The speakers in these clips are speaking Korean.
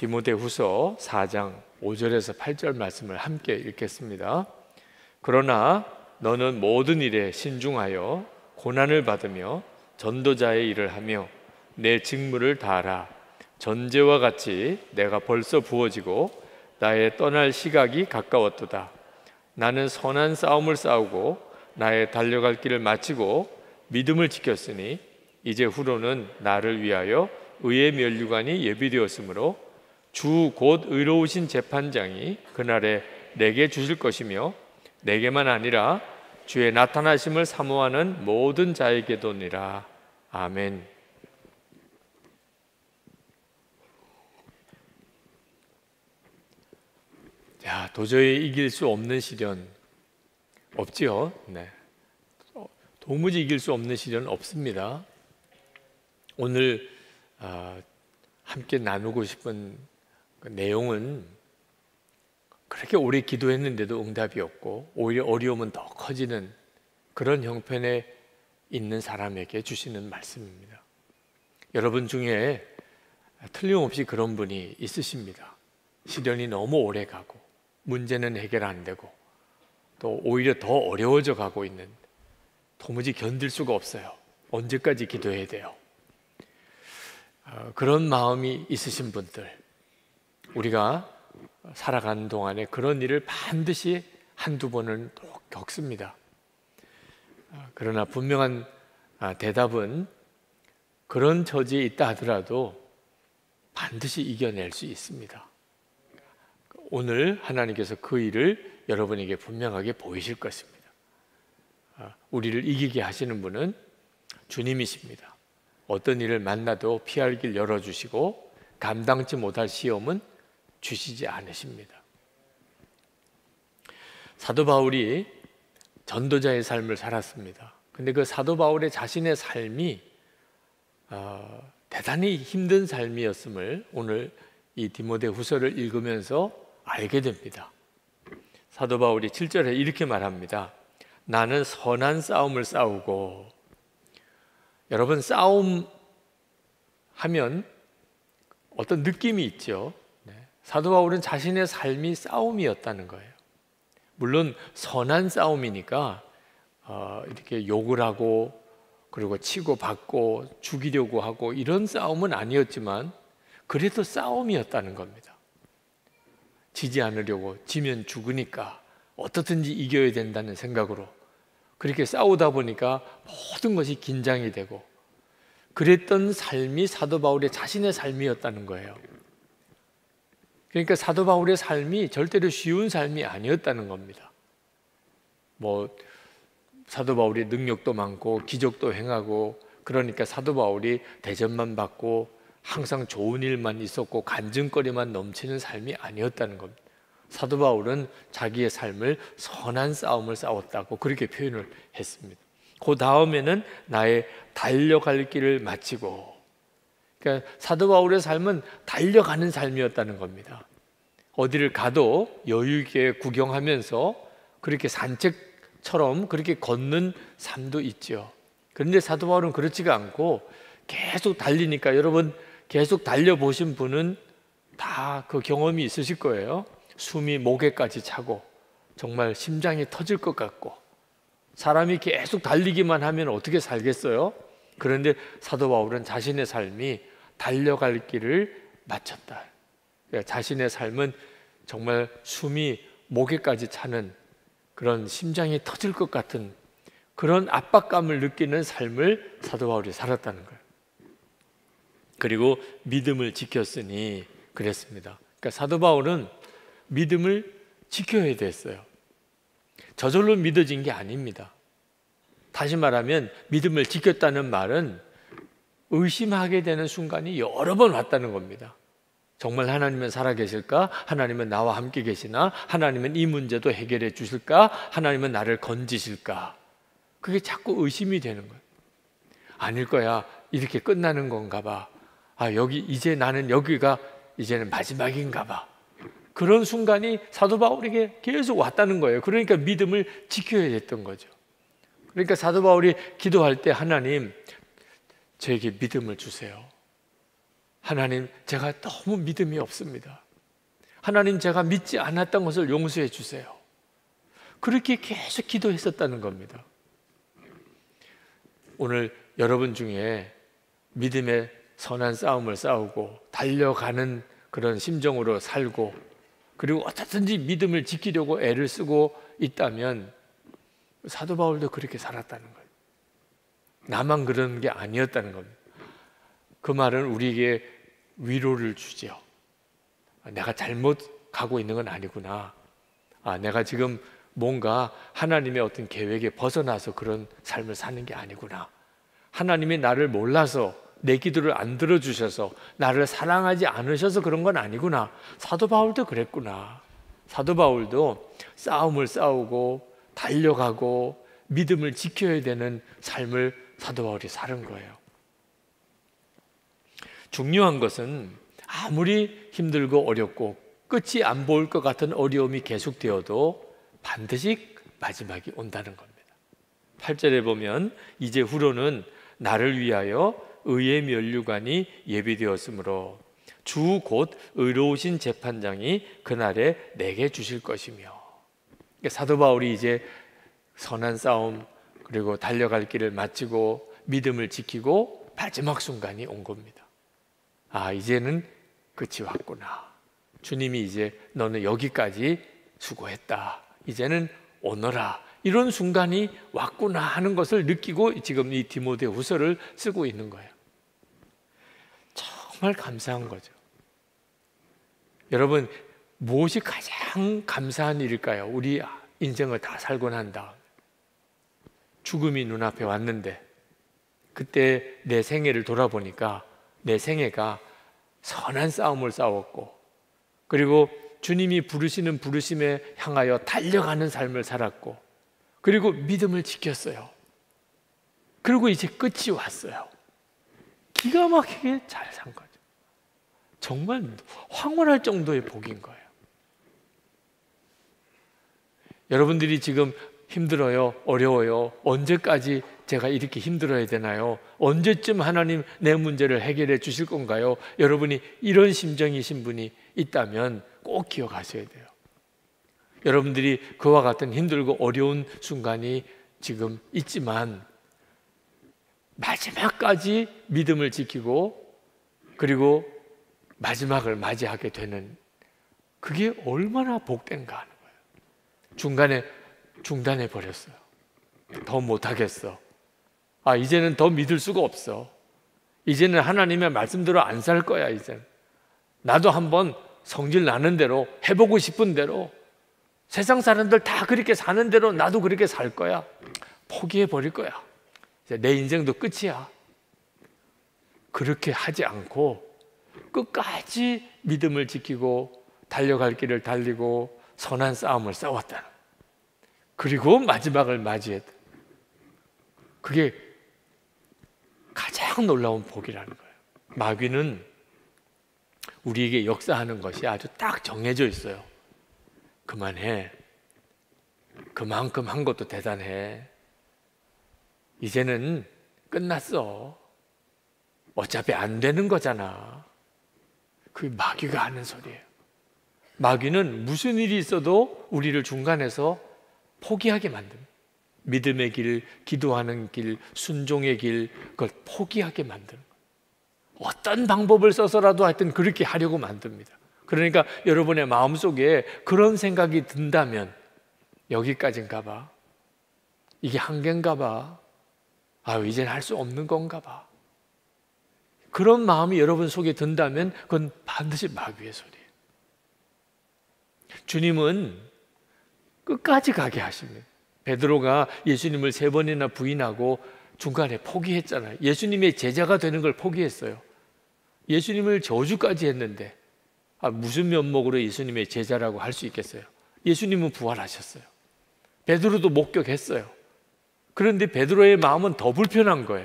디모데후서 4장 5절에서 8절 말씀을 함께 읽겠습니다. 그러나 너는 모든 일에 신중하여 고난을 받으며 전도자의 일을 하며 내 직무를 다하라. 전제와 같이 내가 벌써 부어지고 나의 떠날 시각이 가까웠도다. 나는 선한 싸움을 싸우고 나의 달려갈 길을 마치고 믿음을 지켰으니 이제 후로는 나를 위하여 의의 면류관이 예비되었으므로 주 곧 의로우신 재판장이 그날에 내게 주실 것이며 내게만 아니라 주의 나타나심을 사모하는 모든 자에게도니라. 아멘. 자, 도저히 이길 수 없는 시련 없지요? 네. 도무지 이길 수 없는 시련은 없습니다. 오늘 함께 나누고 싶은 그 내용은 그렇게 오래 기도했는데도 응답이 없고 오히려 어려움은 더 커지는 그런 형편에 있는 사람에게 주시는 말씀입니다. 여러분 중에 틀림없이 그런 분이 있으십니다. 시련이 너무 오래 가고 문제는 해결 안 되고 또 오히려 더 어려워져 가고 있는, 도무지 견딜 수가 없어요. 언제까지 기도해야 돼요? 그런 마음이 있으신 분들, 우리가 살아가는 동안에 그런 일을 반드시 한두 번은 또 겪습니다. 그러나 분명한 대답은 그런 처지에 있다 하더라도 반드시 이겨낼 수 있습니다. 오늘 하나님께서 그 일을 여러분에게 분명하게 보이실 것입니다. 우리를 이기게 하시는 분은 주님이십니다. 어떤 일을 만나도 피할 길 열어주시고 감당치 못할 시험은 주시지 않으십니다. 사도 바울이 전도자의 삶을 살았습니다. 근데 그 사도 바울의 자신의 삶이 대단히 힘든 삶이었음을 오늘 이 디모데후서를 읽으면서 알게 됩니다. 사도 바울이 7절에 이렇게 말합니다. 나는 선한 싸움을 싸우고. 여러분, 싸움 하면 어떤 느낌이 있죠. 사도 바울은 자신의 삶이 싸움이었다는 거예요. 물론 선한 싸움이니까 이렇게 욕을 하고 그리고 치고 받고 죽이려고 하고 이런 싸움은 아니었지만 그래도 싸움이었다는 겁니다. 지지 않으려고, 지면 죽으니까 어떻든지 이겨야 된다는 생각으로 그렇게 싸우다 보니까 모든 것이 긴장이 되고 그랬던 삶이 사도 바울의 자신의 삶이었다는 거예요. 그러니까 사도 바울의 삶이 절대로 쉬운 삶이 아니었다는 겁니다. 사도 바울이 능력도 많고 기적도 행하고 그러니까 사도 바울이 대접만 받고 항상 좋은 일만 있었고 간증거리만 넘치는 삶이 아니었다는 겁니다. 사도 바울은 자기의 삶을 선한 싸움을 싸웠다고 그렇게 표현을 했습니다. 그 다음에는 나의 달려갈 길을 마치고, 그러니까 사도 바울의 삶은 달려가는 삶이었다는 겁니다. 어디를 가도 여유 있게 구경하면서 그렇게 산책처럼 그렇게 걷는 삶도 있죠. 그런데 사도 바울은 그렇지가 않고 계속 달리니까, 여러분 계속 달려보신 분은 다 그 경험이 있으실 거예요. 숨이 목에까지 차고 정말 심장이 터질 것 같고, 사람이 계속 달리기만 하면 어떻게 살겠어요? 그런데 사도 바울은 자신의 삶이 달려갈 길을 마쳤다. 자신의 삶은 정말 숨이 목에까지 차는 그런 심장이 터질 것 같은 그런 압박감을 느끼는 삶을 사도 바울이 살았다는 거예요. 그리고 믿음을 지켰으니 그랬습니다. 그러니까 사도 바울은 믿음을 지켜야 됐어요. 저절로 믿어진 게 아닙니다. 다시 말하면 믿음을 지켰다는 말은 의심하게 되는 순간이 여러 번 왔다는 겁니다. 정말 하나님은 살아계실까? 하나님은 나와 함께 계시나? 하나님은 이 문제도 해결해 주실까? 하나님은 나를 건지실까? 그게 자꾸 의심이 되는 거예요. 아닐 거야. 이렇게 끝나는 건가 봐. 이제 나는 여기가 이제는 마지막인가 봐. 그런 순간이 사도 바울에게 계속 왔다는 거예요. 그러니까 믿음을 지켜야 했던 거죠. 그러니까 사도 바울이 기도할 때 하나님, 저에게 믿음을 주세요. 하나님, 제가 너무 믿음이 없습니다. 하나님, 제가 믿지 않았던 것을 용서해 주세요. 그렇게 계속 기도했었다는 겁니다. 오늘 여러분 중에 믿음의 선한 싸움을 싸우고 달려가는 그런 심정으로 살고, 그리고 어떻든지 믿음을 지키려고 애를 쓰고 있다면 사도 바울도 그렇게 살았다는 거예요. 나만 그런 게 아니었다는 겁니다. 그 말은 우리에게 위로를 주죠. 내가 잘못 가고 있는 건 아니구나. 내가 지금 뭔가 하나님의 어떤 계획에 벗어나서 그런 삶을 사는 게 아니구나. 하나님이 나를 몰라서, 내 기도를 안 들어주셔서, 나를 사랑하지 않으셔서 그런 건 아니구나. 사도 바울도 그랬구나. 사도 바울도 싸움을 싸우고 달려가고 믿음을 지켜야 되는 삶을 사도 바울이 사는 거예요. 중요한 것은 아무리 힘들고 어렵고 끝이 안 보일 것 같은 어려움이 계속되어도 반드시 마지막이 온다는 겁니다. 8절에 보면 이제 후로는 나를 위하여 의의 면류관이 예비되었으므로 주 곧 의로우신 재판장이 그날에 내게 주실 것이며. 사도 바울이 이제 선한 싸움 그리고 달려갈 길을 마치고 믿음을 지키고 마지막 순간이 온 겁니다. 이제는 끝이 왔구나. 주님이 이제 너는 여기까지 수고했다. 이제는 오너라. 이런 순간이 왔구나 하는 것을 느끼고 지금 이 디모데 후서를 쓰고 있는 거예요. 정말 감사한 거죠. 여러분, 무엇이 가장 감사한 일일까요? 우리 인생을 다 살고 난 다음 죽음이 눈앞에 왔는데, 그때 내 생애를 돌아보니까 내 생애가 선한 싸움을 싸웠고, 그리고 주님이 부르시는 부르심에 향하여 달려가는 삶을 살았고, 그리고 믿음을 지켰어요. 그리고 이제 끝이 왔어요. 기가 막히게 잘 산 거죠. 정말 황홀할 정도의 복인 거예요. 여러분들이 지금 힘들어요, 어려워요, 언제까지 제가 이렇게 힘들어야 되나요? 언제쯤 하나님 내 문제를 해결해 주실 건가요? 여러분이 이런 심정이신 분이 있다면 꼭 기억하셔야 돼요. 여러분들이 그와 같은 힘들고 어려운 순간이 지금 있지만 마지막까지 믿음을 지키고 그리고 마지막을 맞이하게 되는, 그게 얼마나 복된가 하는 거예요. 중단해 버렸어요. 더 못하겠어. 이제는 더 믿을 수가 없어. 이제는 하나님의 말씀대로 안 살 거야. 이제는 나도 한번 성질 나는 대로, 해보고 싶은 대로, 세상 사람들 다 그렇게 사는 대로 나도 그렇게 살 거야. 포기해 버릴 거야. 이제 내 인생도 끝이야. 그렇게 하지 않고 끝까지 믿음을 지키고 달려갈 길을 달리고 선한 싸움을 싸웠다. 그리고 마지막을 맞이했다. 그게 가장 놀라운 복이라는 거예요. 마귀는 우리에게 역사하는 것이 아주 딱 정해져 있어요. 그만해. 그만큼 한 것도 대단해. 이제는 끝났어. 어차피 안 되는 거잖아. 그게 마귀가 하는 소리예요. 마귀는 무슨 일이 있어도 우리를 중간에서 포기하게 만듭니다. 믿음의 길, 기도하는 길, 순종의 길, 그걸 포기하게 만드는 거예요. 어떤 방법을 써서라도 하여튼 그렇게 하려고 만듭니다. 그러니까 여러분의 마음속에 그런 생각이 든다면, 여기까지인가 봐, 이게 한계인가 봐, 이제는 할 수 없는 건가 봐, 그런 마음이 여러분 속에 든다면 그건 반드시 마귀의 소리예요. 주님은 끝까지 가게 하십니다. 베드로가 예수님을 3번이나 부인하고 중간에 포기했잖아요. 예수님의 제자가 되는 걸 포기했어요. 예수님을 저주까지 했는데 무슨 면목으로 예수님의 제자라고 할 수 있겠어요? 예수님은 부활하셨어요. 베드로도 목격했어요. 그런데 베드로의 마음은 더 불편한 거예요.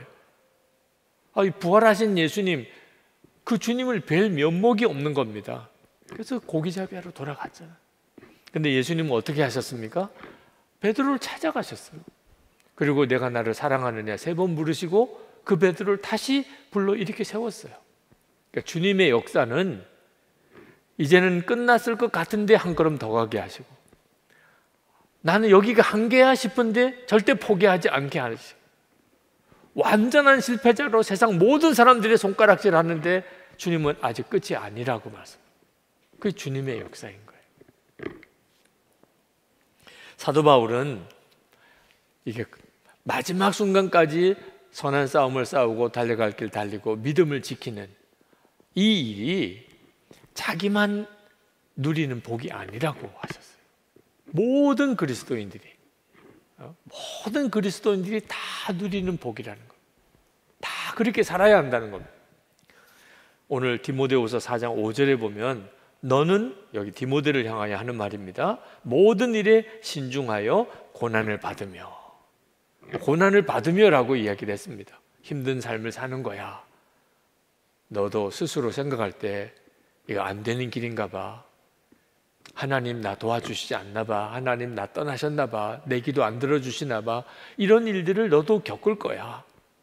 부활하신 예수님, 그 주님을 뵐 면목이 없는 겁니다. 그래서 고기잡이하러 돌아갔잖아요. 근데 예수님은 어떻게 하셨습니까? 베드로를 찾아가셨어요. 그리고 내가 나를 사랑하느냐 3번 물으시고 그 베드로를 다시 불러 일으켜 세웠어요. 그러니까 주님의 역사는 이제는 끝났을 것 같은데 한 걸음 더 가게 하시고, 나는 여기가 한계야 싶은데 절대 포기하지 않게 하시고, 완전한 실패자로 세상 모든 사람들의 손가락질 하는데 주님은 아직 끝이 아니라고 말씀. 그게 주님의 역사인 거예요. 사도 바울은 이게 마지막 순간까지 선한 싸움을 싸우고 달려갈 길 달리고 믿음을 지키는 이 일이 자기만 누리는 복이 아니라고 하셨어요. 모든 그리스도인들이 다 누리는 복이라는 것, 다 그렇게 살아야 한다는 겁니다. 오늘 디모데후서 4장 5절에 보면 너는, 여기 디모데를 향하여 하는 말입니다, 모든 일에 신중하여 고난을 받으며라고 이야기를 했습니다. 힘든 삶을 사는 거야. 너도 스스로 생각할 때 이거 안 되는 길인가 봐, 하나님 나 도와주시지 않나 봐, 하나님 나 떠나셨나 봐, 내 기도 안 들어주시나 봐, 이런 일들을 너도 겪을 거야.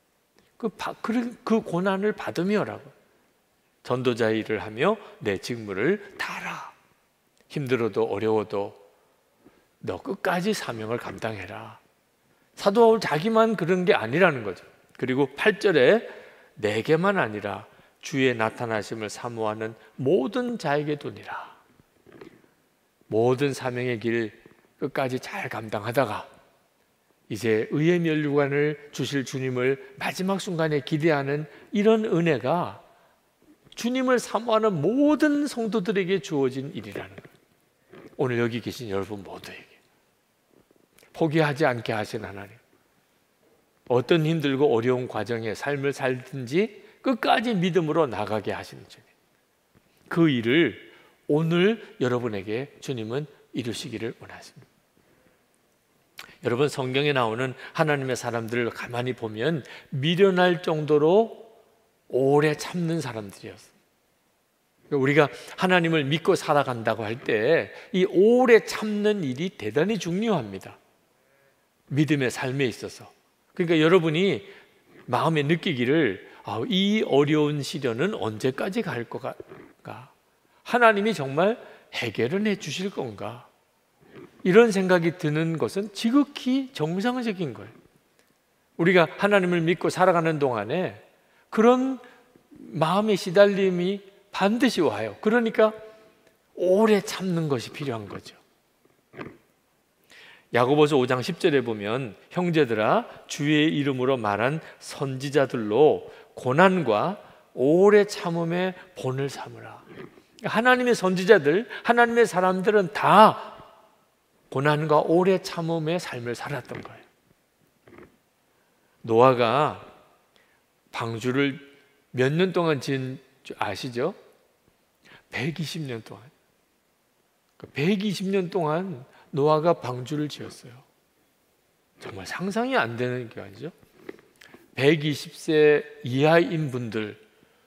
그 고난을 받으며라고. 전도자의 일을 하며 내 직무를 다하라. 힘들어도 어려워도 너 끝까지 사명을 감당해라. 사도 바울 자기만 그런 게 아니라는 거죠. 그리고 8절에 내게만 아니라 주의 나타나심을 사모하는 모든 자에게 도니라. 모든 사명의 길 끝까지 잘 감당하다가 이제 의의 면류관을 주실 주님을 마지막 순간에 기대하는 이런 은혜가 주님을 사모하는 모든 성도들에게 주어진 일이라는 거예요. 오늘 여기 계신 여러분 모두에게 포기하지 않게 하신 하나님, 어떤 힘들고 어려운 과정에 삶을 살든지 끝까지 믿음으로 나가게 하시는 주님, 그 일을 오늘 여러분에게 주님은 이루시기를 원하십니다. 여러분, 성경에 나오는 하나님의 사람들을 가만히 보면 미련할 정도로 오래 참는 사람들이었어요. 우리가 하나님을 믿고 살아간다고 할 때 이 오래 참는 일이 대단히 중요합니다. 믿음의 삶에 있어서. 그러니까 여러분이 마음에 느끼기를 이 어려운 시련은 언제까지 갈 것인가? 하나님이 정말 해결은 해 주실 건가? 이런 생각이 드는 것은 지극히 정상적인 거예요. 우리가 하나님을 믿고 살아가는 동안에 그런 마음의 시달림이 반드시 와요. 그러니까 오래 참는 것이 필요한 거죠. 야고보서 5장 10절에 보면 형제들아 주의 이름으로 말한 선지자들로 고난과 오래 참음의 본을 삼으라. 하나님의 선지자들, 하나님의 사람들은 다 고난과 오래 참음의 삶을 살았던 거예요. 노아가 방주를 몇 년 동안 지은 줄 아시죠? 120년 동안. 120년 동안 노아가 방주를 지었어요. 정말 상상이 안 되는 기간이죠. 120세 이하인 분들,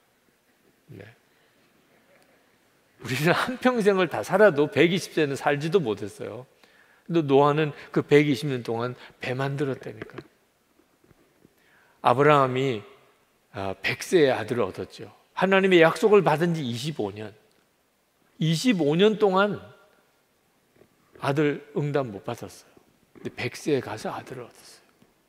우리는 한평생을 다 살아도 120세는 살지도 못했어요. 근데 노아는 그 120년 동안 배 만들었다니까. 아브라함이 100세의 아들을 얻었죠. 하나님의 약속을 받은 지 25년 동안 아들 응답 못 받았어요. 근데 100세에 가서 아들을 얻었어요.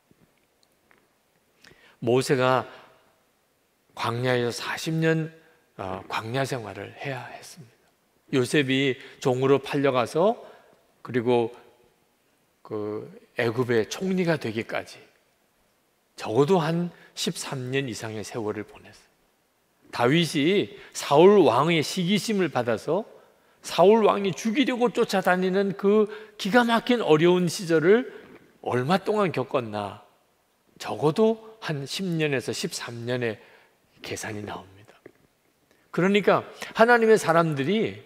모세가 광야에서 40년 광야 생활을 해야 했습니다. 요셉이 종으로 팔려가서 그리고 그 애굽의 총리가 되기까지 적어도 한 13년 이상의 세월을 보냈어요. 다윗이 사울 왕의 시기심을 받아서 사울 왕이 죽이려고 쫓아다니는 그 기가 막힌 어려운 시절을 얼마 동안 겪었나? 적어도 한 10년에서 13년의 계산이 나옵니다. 그러니까 하나님의 사람들이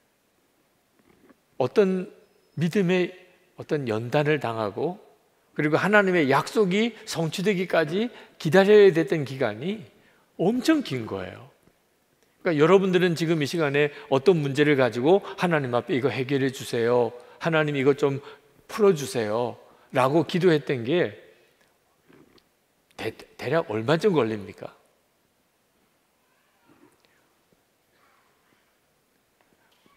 어떤 믿음의 어떤 연단을 당하고 그리고 하나님의 약속이 성취되기까지 기다려야 됐던 기간이 엄청 긴 거예요. 그러니까 여러분들은 지금 이 시간에 어떤 문제를 가지고 하나님 앞에 이거 해결해 주세요, 하나님 이거 좀 풀어주세요 라고 기도했던 게 대략 얼마쯤 걸립니까?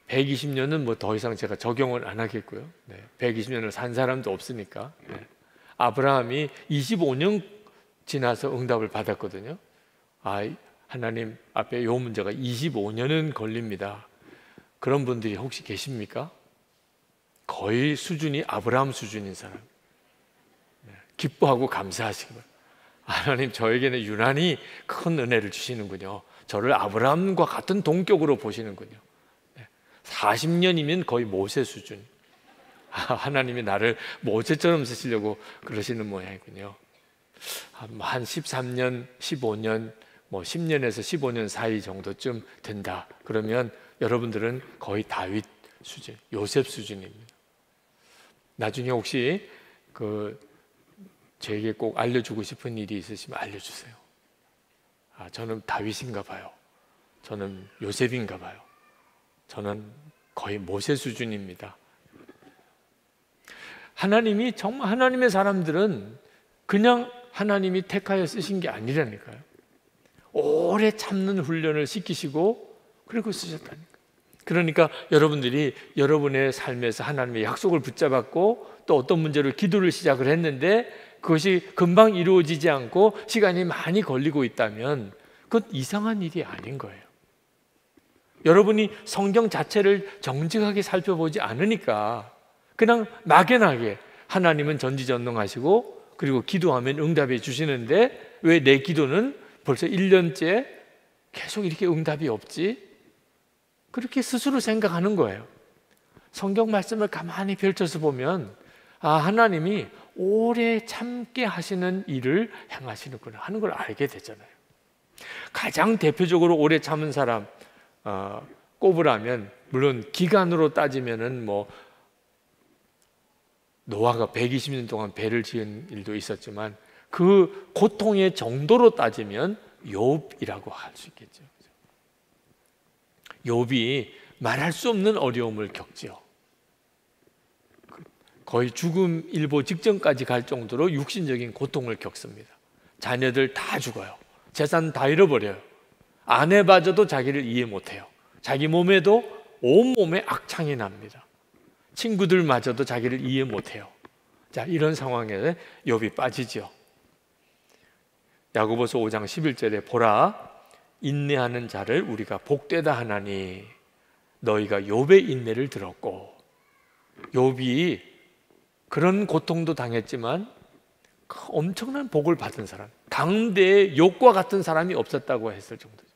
120년은 뭐 더 이상 제가 적용을 안 하겠고요. 120년을 산 사람도 없으니까. 아브라함이 25년 지나서 응답을 받았거든요. 하나님 앞에 이 문제가 25년은 걸립니다. 그런 분들이 혹시 계십니까? 거의 수준이 아브라함 수준인 사람. 기뻐하고 감사하시기 바랍니다. 하나님 저에게는 유난히 큰 은혜를 주시는군요. 저를 아브라함과 같은 동격으로 보시는군요. 40년이면 거의 모세 수준. 하나님이 나를 모세처럼 쓰시려고 그러시는 모양이군요. 한 13년, 15년, 10년에서 15년 사이 정도쯤 된다. 그러면 여러분들은 거의 다윗 수준, 요셉 수준입니다. 나중에 혹시 저에게 꼭 알려주고 싶은 일이 있으시면 알려주세요. 저는 다윗인가 봐요. 저는 요셉인가 봐요. 저는 거의 모세 수준입니다. 하나님이 정말 하나님의 사람들은 그냥 하나님이 택하여 쓰신 게 아니라니까요. 오래 참는 훈련을 시키시고 그리고 쓰셨다니까요. 그러니까 여러분들이 여러분의 삶에서 하나님의 약속을 붙잡았고 또 어떤 문제로 기도를 시작을 했는데 그것이 금방 이루어지지 않고 시간이 많이 걸리고 있다면 그건 이상한 일이 아닌 거예요. 여러분이 성경 자체를 정직하게 살펴보지 않으니까 그냥 막연하게 하나님은 전지전능하시고 그리고 기도하면 응답해 주시는데 왜 내 기도는 벌써 1년째 계속 이렇게 응답이 없지? 그렇게 스스로 생각하는 거예요. 성경 말씀을 가만히 펼쳐서 보면 하나님이 오래 참게 하시는 일을 행하시는구나 하는 걸 알게 되잖아요. 가장 대표적으로 오래 참은 사람 꼽으라면 물론 기간으로 따지면은 노아가 120년 동안 배를 지은 일도 있었지만 그 고통의 정도로 따지면 욥이라고 할 수 있겠죠. 욥이 말할 수 없는 어려움을 겪지요. 거의 죽음 일보 직전까지 갈 정도로 육신적인 고통을 겪습니다. 자녀들 다 죽어요. 재산 다 잃어버려요. 아내마저도 자기를 이해 못해요. 자기 몸에도 온몸에 악창이 납니다. 친구들마저도 자기를 이해 못해요. 자, 이런 상황에 욥이 빠지죠. 야고보서 5장 11절에 보라 인내하는 자를 우리가 복되다 하나니 너희가 욥의 인내를 들었고 욥이 그런 고통도 당했지만 엄청난 복을 받은 사람 당대에 욥과 같은 사람이 없었다고 했을 정도죠.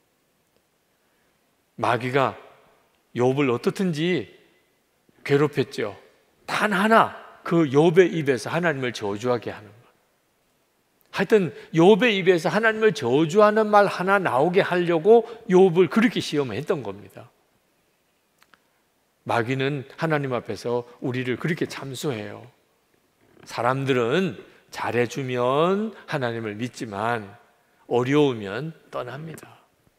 마귀가 욥을 어떻든지 괴롭혔죠. 단 하나 그 욥의 입에서 하나님을 저주하게 하는 것. 하여튼 욥의 입에서 하나님을 저주하는 말 하나 나오게 하려고 욥을 그렇게 시험했던 겁니다. 마귀는 하나님 앞에서 우리를 그렇게 참수해요. 사람들은 잘해주면 하나님을 믿지만 어려우면 떠납니다.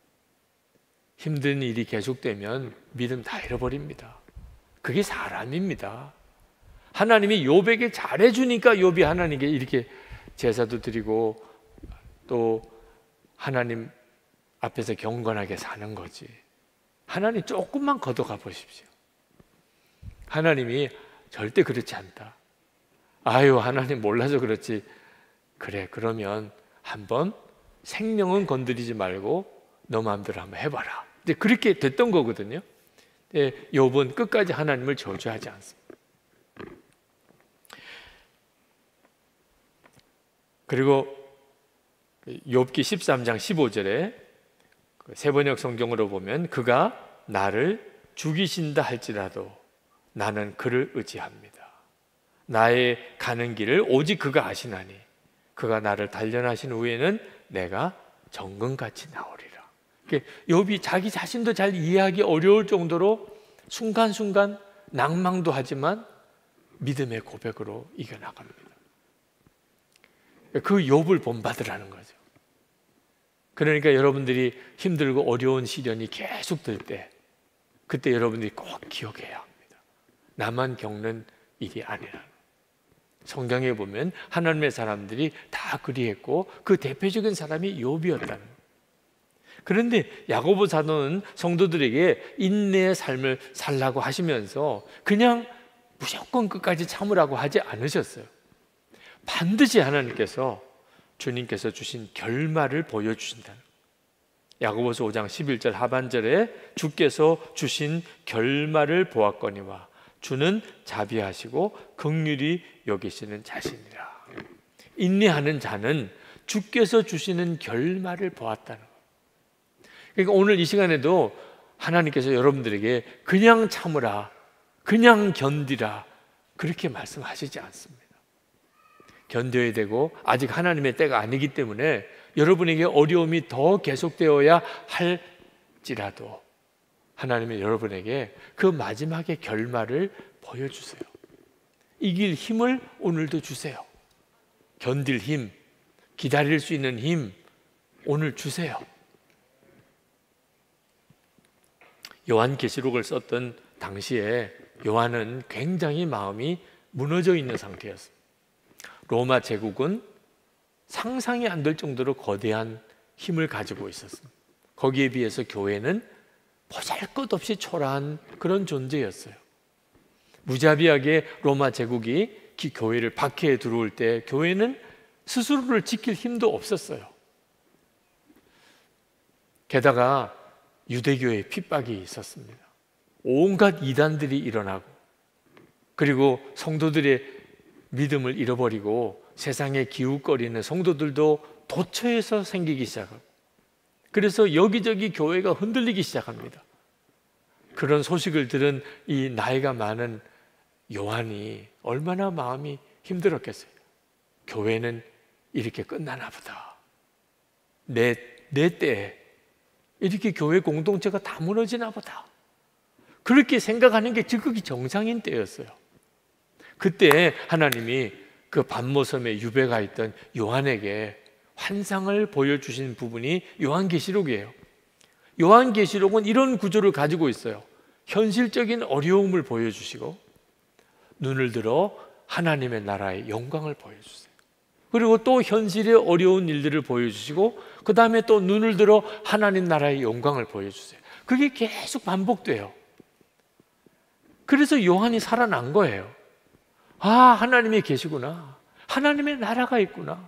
힘든 일이 계속되면 믿음 다 잃어버립니다. 그게 사람입니다. 하나님이 욥에게 잘해주니까 욥이 하나님께 이렇게 제사도 드리고 또 하나님 앞에서 경건하게 사는 거지. 하나님 조금만 걷어가 보십시오. 하나님이 절대 그렇지 않다. 하나님 몰라서 그렇지. 그래, 그러면 한번 생명은 건드리지 말고 너 마음대로 한번 해봐라. 이제 그렇게 됐던 거거든요. 욥은 끝까지 하나님을 저주하지 않습니다. 그리고 욥기 13장 15절에 세번역 성경으로 보면 그가 나를 죽이신다 할지라도 나는 그를 의지합니다. 나의 가는 길을 오직 그가 아시나니 그가 나를 단련하신 후에는 내가 정금같이 나오리라. 욥이 자기 자신도 잘 이해하기 어려울 정도로 순간순간 낭망도 하지만 믿음의 고백으로 이겨나갑니다. 그 욥을 본받으라는 거죠. 그러니까 여러분들이 힘들고 어려운 시련이 계속 들 때 그때 여러분들이 꼭 기억해야 합니다. 나만 겪는 일이 아니라는. 성경에 보면 하나님의 사람들이 다 그리했고 그 대표적인 사람이 욥이었다는. 그런데 야고보 사도는 성도들에게 인내의 삶을 살라고 하시면서 그냥 무조건 끝까지 참으라고 하지 않으셨어요. 반드시 하나님께서 주님께서 주신 결말을 보여주신다는 거예요. 야고보서 5장 11절 하반절에 주께서 주신 결말을 보았거니와 주는 자비하시고 긍휼히 여기시는 자신이라. 인내하는 자는 주께서 주시는 결말을 보았다는 거예요. 그러니까 오늘 이 시간에도 하나님께서 여러분들에게 그냥 참으라, 그냥 견디라 그렇게 말씀하시지 않습니다. 견뎌야 되고 아직 하나님의 때가 아니기 때문에 여러분에게 어려움이 더 계속되어야 할지라도 하나님은 여러분에게 그 마지막의 결말을 보여주세요. 이길 힘을 오늘도 주세요. 견딜 힘, 기다릴 수 있는 힘 오늘 주세요. 요한계시록을 썼던 당시에 요한은 굉장히 마음이 무너져 있는 상태였습니다. 로마 제국은 상상이 안 될 정도로 거대한 힘을 가지고 있었습니다. 거기에 비해서 교회는 보잘것없이 초라한 그런 존재였어요. 무자비하게 로마 제국이 교회를 박해해 들어올 때 교회는 스스로를 지킬 힘도 없었어요. 게다가 유대교의 핍박이 있었습니다. 온갖 이단들이 일어나고 그리고 성도들의 믿음을 잃어버리고 세상에 기웃거리는 성도들도 도처에서 생기기 시작하고 그래서 여기저기 교회가 흔들리기 시작합니다. 그런 소식을 들은 이 나이가 많은 요한이 얼마나 마음이 힘들었겠어요. 교회는 이렇게 끝나나 보다. 내 때에 이렇게 교회 공동체가 다 무너지나 보다. 그렇게 생각하는 게 지극히 정상인 때였어요. 그때 하나님이 그 반모섬에 유배가 있던 요한에게 환상을 보여주신 부분이 요한계시록이에요. 요한계시록은 이런 구조를 가지고 있어요. 현실적인 어려움을 보여주시고 눈을 들어 하나님의 나라의 영광을 보여주세요. 그리고 또 현실의 어려운 일들을 보여주시고 그 다음에 또 눈을 들어 하나님 나라의 영광을 보여주세요. 그게 계속 반복돼요. 그래서 요한이 살아난 거예요. 아, 하나님이 계시구나. 하나님의 나라가 있구나.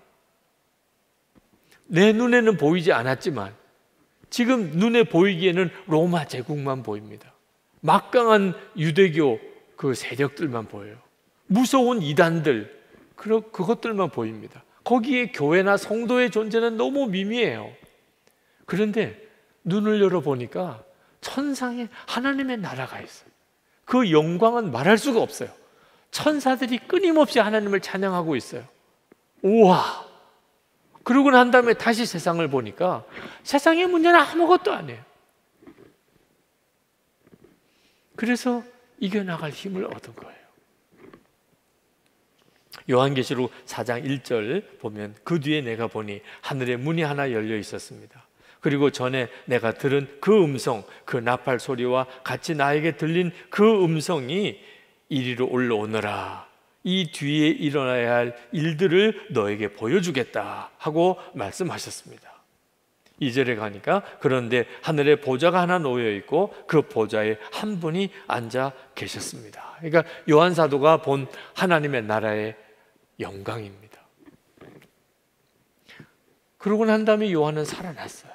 내 눈에는 보이지 않았지만 지금 눈에 보이기에는 로마 제국만 보입니다. 막강한 유대교 그 세력들만 보여요. 무서운 이단들, 그것들만 보입니다. 거기에 교회나 성도의 존재는 너무 미미해요. 그런데 눈을 열어보니까 천상에 하나님의 나라가 있어요. 그 영광은 말할 수가 없어요. 천사들이 끊임없이 하나님을 찬양하고 있어요. 우와! 그러고 난 다음에 다시 세상을 보니까 세상의 문제는 아무것도 아니에요. 그래서 이겨나갈 힘을 얻은 거예요. 요한계시록 4장 1절 보면 그 뒤에 내가 보니 하늘에 문이 하나 열려 있었습니다. 그리고 전에 내가 들은 그 음성, 그 나팔 소리와 같이 나에게 들린 그 음성이 이리로 올라오너라. 이 뒤에 일어나야 할 일들을 너에게 보여주겠다 하고 말씀하셨습니다. 2절에 가니까 그런데 하늘에 보좌가 하나 놓여 있고 그 보좌에 한 분이 앉아 계셨습니다. 그러니까 요한 사도가 본 하나님의 나라의 영광입니다. 그러고 난 다음에 요한은 살아났어요.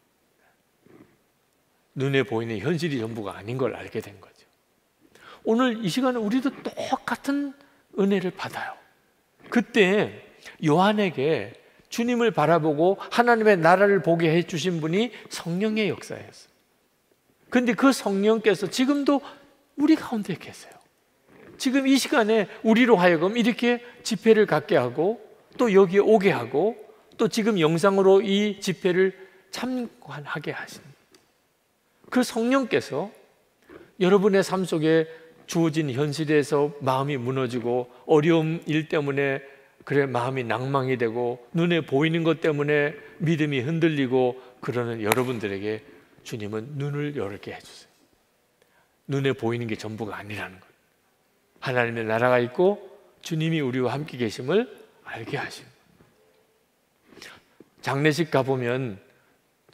눈에 보이는 현실이 전부가 아닌 걸 알게 된 거죠. 오늘 이 시간에 우리도 똑같은 은혜를 받아요. 그때 요한에게 주님을 바라보고 하나님의 나라를 보게 해주신 분이 성령의 역사였어요. 그런데 그 성령께서 지금도 우리 가운데 계세요. 지금 이 시간에 우리로 하여금 이렇게 집회를 갖게 하고 또 여기에 오게 하고 또 지금 영상으로 이 집회를 참관하게 하신 그 성령께서 여러분의 삶 속에 주어진 현실에서 마음이 무너지고 어려움 일 때문에 그래 마음이 낭망이 되고 눈에 보이는 것 때문에 믿음이 흔들리고 그러는 여러분들에게 주님은 눈을 열게 해주세요. 눈에 보이는 게 전부가 아니라는 것. 하나님의 나라가 있고 주님이 우리와 함께 계심을 알게 하십니다. 장례식 가보면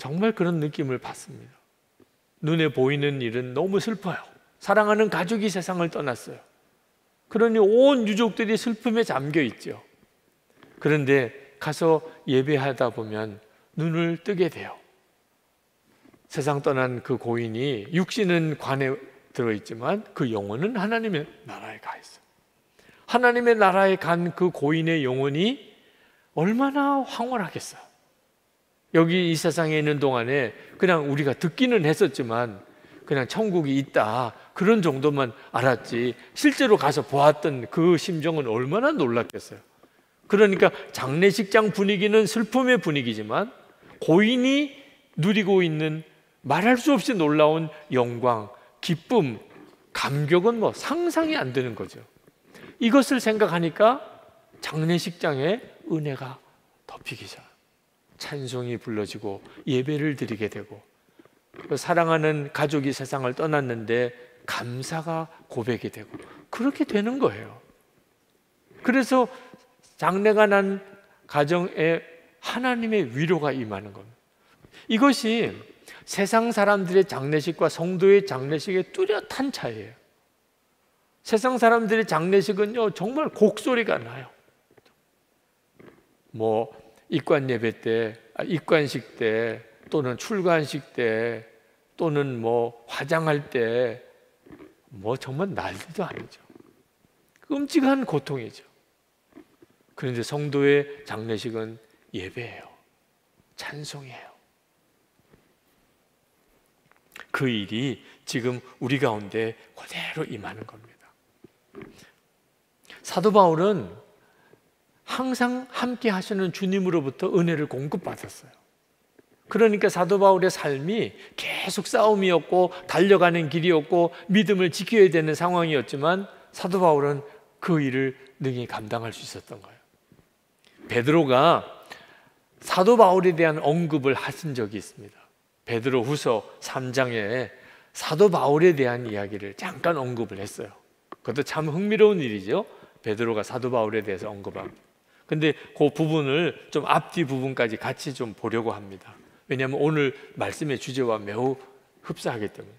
정말 그런 느낌을 받습니다. 눈에 보이는 일은 너무 슬퍼요. 사랑하는 가족이 세상을 떠났어요. 그러니 온 유족들이 슬픔에 잠겨 있죠. 그런데 가서 예배하다 보면 눈을 뜨게 돼요. 세상 떠난 그 고인이 육신은 관에 들어있지만 그 영혼은 하나님의 나라에 가 있어요. 하나님의 나라에 간 그 고인의 영혼이 얼마나 황홀하겠어요. 여기 이 세상에 있는 동안에 그냥 우리가 듣기는 했었지만 그냥 천국이 있다 그런 정도만 알았지 실제로 가서 보았던 그 심정은 얼마나 놀랐겠어요. 그러니까 장례식장 분위기는 슬픔의 분위기지만 고인이 누리고 있는 말할 수 없이 놀라운 영광, 기쁨, 감격은 뭐 상상이 안 되는 거죠. 이것을 생각하니까 장례식장에 은혜가 덮이기 시작. 찬송이 불러지고 예배를 드리게 되고 사랑하는 가족이 세상을 떠났는데 감사가 고백이 되고 그렇게 되는 거예요. 그래서 장례가 난 가정에 하나님의 위로가 임하는 겁니다. 이것이 세상 사람들의 장례식과 성도의 장례식의 뚜렷한 차이예요. 세상 사람들의 장례식은요 정말 곡소리가 나요. 뭐 입관 예배 때, 입관식 때, 또는 출관식 때, 또는 뭐 화장할 때, 뭐 정말 난리도 아니죠. 끔찍한 고통이죠. 그런데 성도의 장례식은 예배예요. 찬송이에요. 그 일이 지금 우리 가운데 그대로 임하는 겁니다. 사도 바울은 항상 함께 하시는 주님으로부터 은혜를 공급받았어요. 그러니까 사도 바울의 삶이 계속 싸움이었고 달려가는 길이었고 믿음을 지켜야 되는 상황이었지만 사도 바울은 그 일을 능히 감당할 수 있었던 거예요. 베드로가 사도 바울에 대한 언급을 하신 적이 있습니다. 베드로 후서 3장에 사도 바울에 대한 이야기를 잠깐 언급을 했어요. 그것도 참 흥미로운 일이죠. 베드로가 사도 바울에 대해서 언급합니다. 근데 그 부분을 좀 앞뒤 부분까지 같이 좀 보려고 합니다. 왜냐하면 오늘 말씀의 주제와 매우 흡사하기 때문에.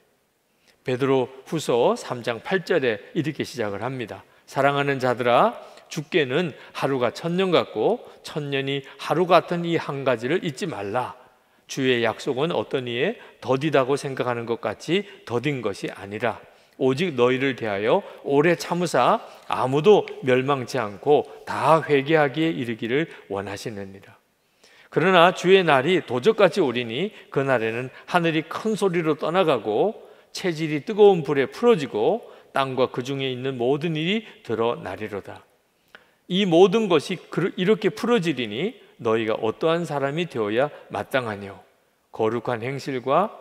베드로 후서 3장 8절에 이렇게 시작을 합니다. 사랑하는 자들아, 주께는 하루가 천년 같고 천년이 하루 같은 이 한 가지를 잊지 말라. 주의 약속은 어떤 이에 더디다고 생각하는 것 같이 더딘 것이 아니라 오직 너희를 대하여 오래 참으사 아무도 멸망치 않고 다 회개하기에 이르기를 원하시느니라. 그러나 주의 날이 도적같이 오리니 그날에는 하늘이 큰 소리로 떠나가고 체질이 뜨거운 불에 풀어지고 땅과 그 중에 있는 모든 일이 드러나리로다. 이 모든 것이 이렇게 풀어지리니 너희가 어떠한 사람이 되어야 마땅하뇨. 거룩한 행실과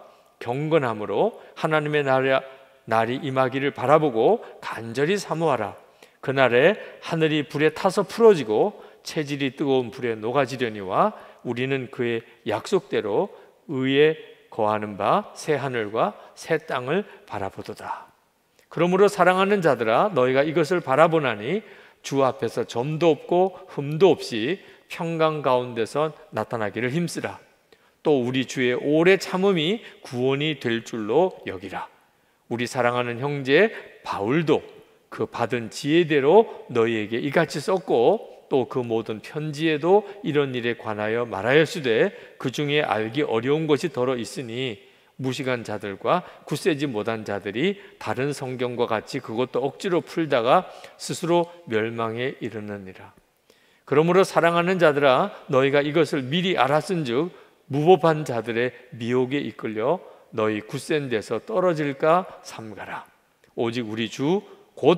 경건함으로 하나님의 날이 임하기를 바라보고 간절히 사모하라. 그날에 하늘이 불에 타서 풀어지고 체질이 뜨거운 불에 녹아지려니와 우리는 그의 약속대로 의에 거하는 바 새 하늘과 새 땅을 바라보도다. 그러므로 사랑하는 자들아, 너희가 이것을 바라보나니 주 앞에서 점도 없고 흠도 없이 평강 가운데서 나타나기를 힘쓰라. 또 우리 주의 오래 참음이 구원이 될 줄로 여기라. 우리 사랑하는 형제 바울도 그 받은 지혜대로 너희에게 이같이 썼고 또 그 모든 편지에도 이런 일에 관하여 말하였으되 그 중에 알기 어려운 것이 더러 있으니 무식한 자들과 굳세지 못한 자들이 다른 성경과 같이 그것도 억지로 풀다가 스스로 멸망에 이르느니라. 그러므로 사랑하는 자들아, 너희가 이것을 미리 알았은즉 무법한 자들의 미혹에 이끌려 너희 굳센 데서 떨어질까 삼가라. 오직 우리 주 곧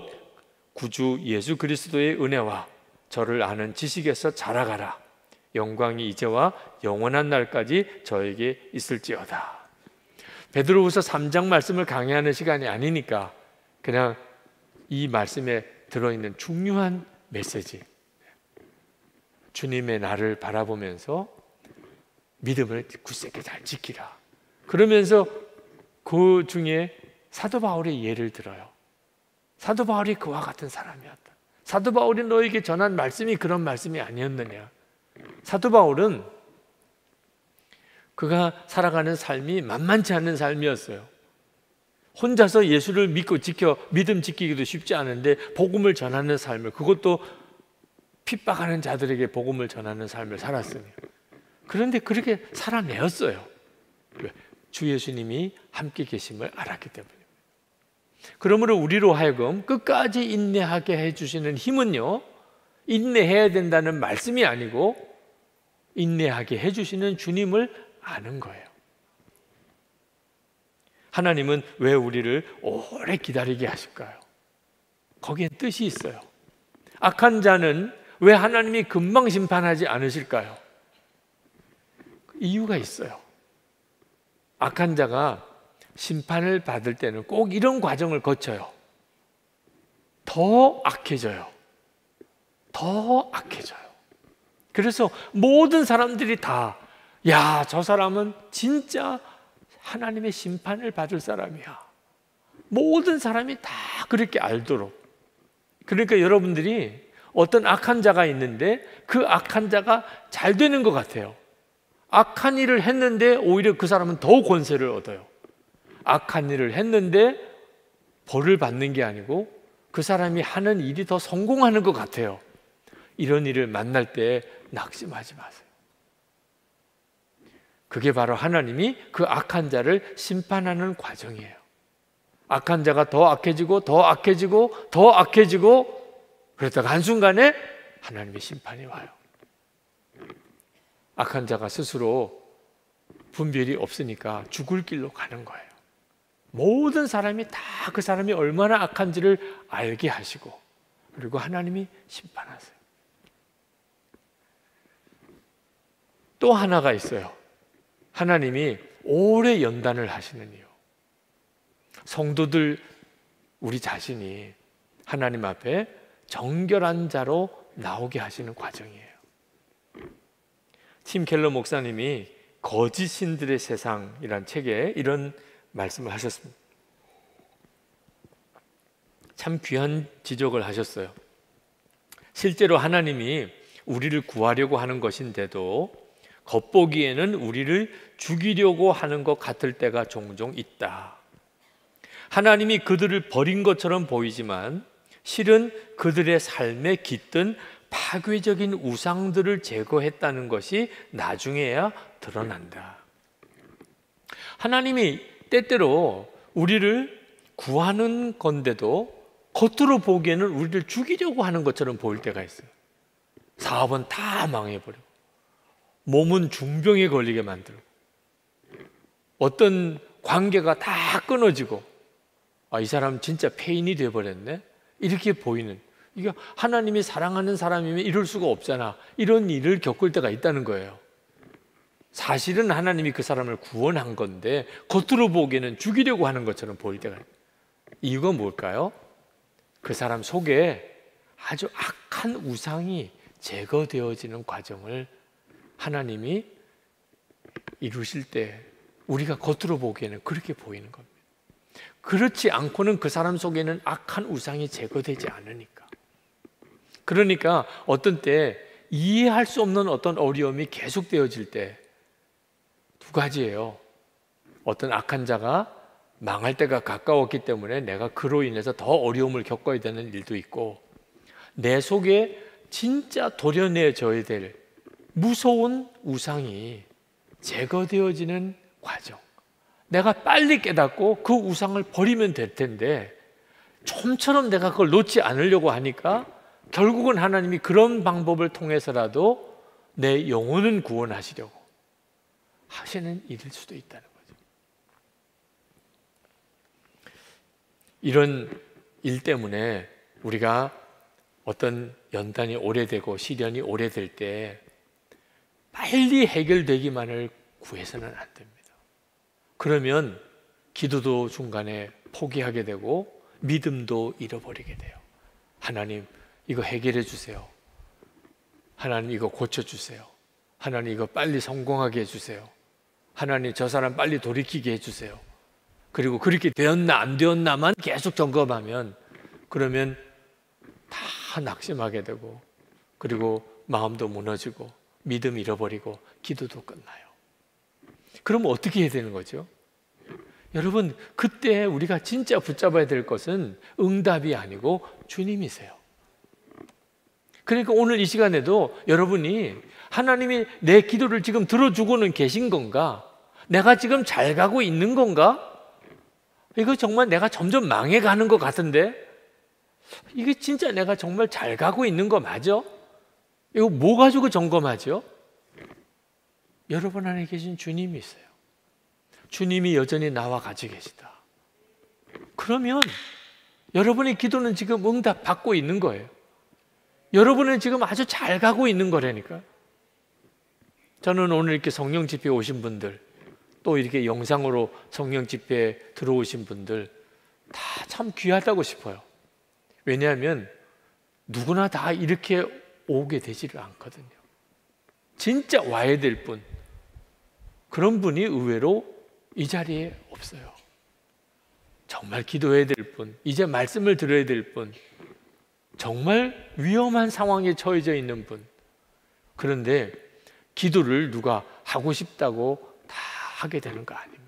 구주 예수 그리스도의 은혜와 저를 아는 지식에서 자라가라. 영광이 이제와 영원한 날까지 저에게 있을지어다. 베드로후서 3장 말씀을 강의하는 시간이 아니니까 그냥 이 말씀에 들어있는 중요한 메시지, 주님의 날을 바라보면서 믿음을 굳세게 잘 지키라. 그러면서 그 중에 사도 바울의 예를 들어요. 사도 바울이 그와 같은 사람이었다. 사도 바울이 너에게 전한 말씀이 그런 말씀이 아니었느냐. 사도 바울은 그가 살아가는 삶이 만만치 않은 삶이었어요. 혼자서 예수를 믿고 믿음 지키기도 쉽지 않은데 복음을 전하는 삶을, 그것도 핍박하는 자들에게 복음을 전하는 삶을 살았으며, 그런데 그렇게 살아내었어요. 왜? 주 예수님이 함께 계심을 알았기 때문입니다. 그러므로 우리로 하여금 끝까지 인내하게 해주시는 힘은요, 인내해야 된다는 말씀이 아니고 인내하게 해주시는 주님을 아는 거예요. 하나님은 왜 우리를 오래 기다리게 하실까요? 거기에 뜻이 있어요. 악한 자는 왜 하나님이 금방 심판하지 않으실까요? 이유가 있어요. 악한 자가 심판을 받을 때는 꼭 이런 과정을 거쳐요. 더 악해져요. 더 악해져요. 그래서 모든 사람들이 다, 야, 저 사람은 진짜 하나님의 심판을 받을 사람이야. 모든 사람이 다 그렇게 알도록. 그러니까 여러분들이 어떤 악한 자가 있는데 그 악한 자가 잘 되는 것 같아요. 악한 일을 했는데 오히려 그 사람은 더 권세를 얻어요. 악한 일을 했는데 벌을 받는 게 아니고 그 사람이 하는 일이 더 성공하는 것 같아요. 이런 일을 만날 때 낙심하지 마세요. 그게 바로 하나님이 그 악한 자를 심판하는 과정이에요. 악한 자가 더 악해지고 더 악해지고 더 악해지고, 그러다가 한순간에 하나님의 심판이 와요. 악한 자가 스스로 분별이 없으니까 죽을 길로 가는 거예요. 모든 사람이 다 그 사람이 얼마나 악한지를 알게 하시고, 그리고 하나님이 심판하세요. 또 하나가 있어요. 하나님이 오래 연단을 하시는 이유. 성도들, 우리 자신이 하나님 앞에 정결한 자로 나오게 하시는 과정이에요. 팀 켈러 목사님이 거짓 신들의 세상이란 책에 이런 말씀을 하셨습니다. 참 귀한 지적을 하셨어요. 실제로 하나님이 우리를 구하려고 하는 것인데도 겉보기에는 우리를 죽이려고 하는 것 같을 때가 종종 있다. 하나님이 그들을 버린 것처럼 보이지만 실은 그들의 삶에 깃든 파괴적인 우상들을 제거했다는 것이 나중에야 드러난다. 하나님이 때때로 우리를 구하는 건데도 겉으로 보기에는 우리를 죽이려고 하는 것처럼 보일 때가 있어요. 사업은 다 망해버리고 몸은 중병에 걸리게 만들고 어떤 관계가 다 끊어지고, 이 사람 진짜 폐인이 되어버렸네, 이렇게 보이는, 이게 하나님이 사랑하는 사람이면 이럴 수가 없잖아, 이런 일을 겪을 때가 있다는 거예요. 사실은 하나님이 그 사람을 구원한 건데 겉으로 보기에는 죽이려고 하는 것처럼 보일 때가 있어요. 이유가 뭘까요? 그 사람 속에 아주 악한 우상이 제거되어지는 과정을 하나님이 이루실 때 우리가 겉으로 보기에는 그렇게 보이는 겁니다. 그렇지 않고는 그 사람 속에는 악한 우상이 제거되지 않으니까. 그러니까 어떤 때 이해할 수 없는 어떤 어려움이 계속되어질 때 두 가지예요. 어떤 악한 자가 망할 때가 가까웠기 때문에 내가 그로 인해서 더 어려움을 겪어야 되는 일도 있고, 내 속에 진짜 도려내져야 될 무서운 우상이 제거되어지는 과정. 내가 빨리 깨닫고 그 우상을 버리면 될 텐데 좀처럼 내가 그걸 놓지 않으려고 하니까 결국은 하나님이 그런 방법을 통해서라도 내 영혼은 구원하시려고 하시는 일일 수도 있다는 거죠. 이런 일 때문에 우리가 어떤 연단이 오래되고 시련이 오래될 때 빨리 해결되기만을 구해서는 안 됩니다. 그러면 기도도 중간에 포기하게 되고 믿음도 잃어버리게 돼요. 하나님, 이거 해결해 주세요. 하나님, 이거 고쳐주세요. 하나님, 이거 빨리 성공하게 해주세요. 하나님, 저 사람 빨리 돌이키게 해주세요. 그리고 그렇게 되었나 안 되었나만 계속 점검하면, 그러면 다 낙심하게 되고, 그리고 마음도 무너지고 믿음 잃어버리고 기도도 끝나요. 그럼 어떻게 해야 되는 거죠? 여러분, 그때 우리가 진짜 붙잡아야 될 것은 응답이 아니고 주님이세요. 그러니까 오늘 이 시간에도 여러분이 하나님이 내 기도를 지금 들어주고는 계신 건가? 내가 지금 잘 가고 있는 건가? 이거 정말 내가 점점 망해가는 것 같은데 이게 진짜 내가 정말 잘 가고 있는 거 맞아? 이거 뭐 가지고 점검하죠? 여러분 안에 계신 주님이 있어요. 주님이 여전히 나와 같이 계시다. 그러면 여러분의 기도는 지금 응답 받고 있는 거예요. 여러분은 지금 아주 잘 가고 있는 거라니까. 저는 오늘 이렇게 성령 집회에 오신 분들, 또 이렇게 영상으로 성령 집회에 들어오신 분들 다 참 귀하다고 싶어요. 왜냐하면 누구나 다 이렇게 오게 되지를 않거든요. 진짜 와야 될 분, 그런 분이 의외로 이 자리에 없어요. 정말 기도해야 될 분, 이제 말씀을 들어야 될 분, 정말 위험한 상황에 처해져 있는 분. 그런데 기도를 누가 하고 싶다고 다 하게 되는 거 아닙니다.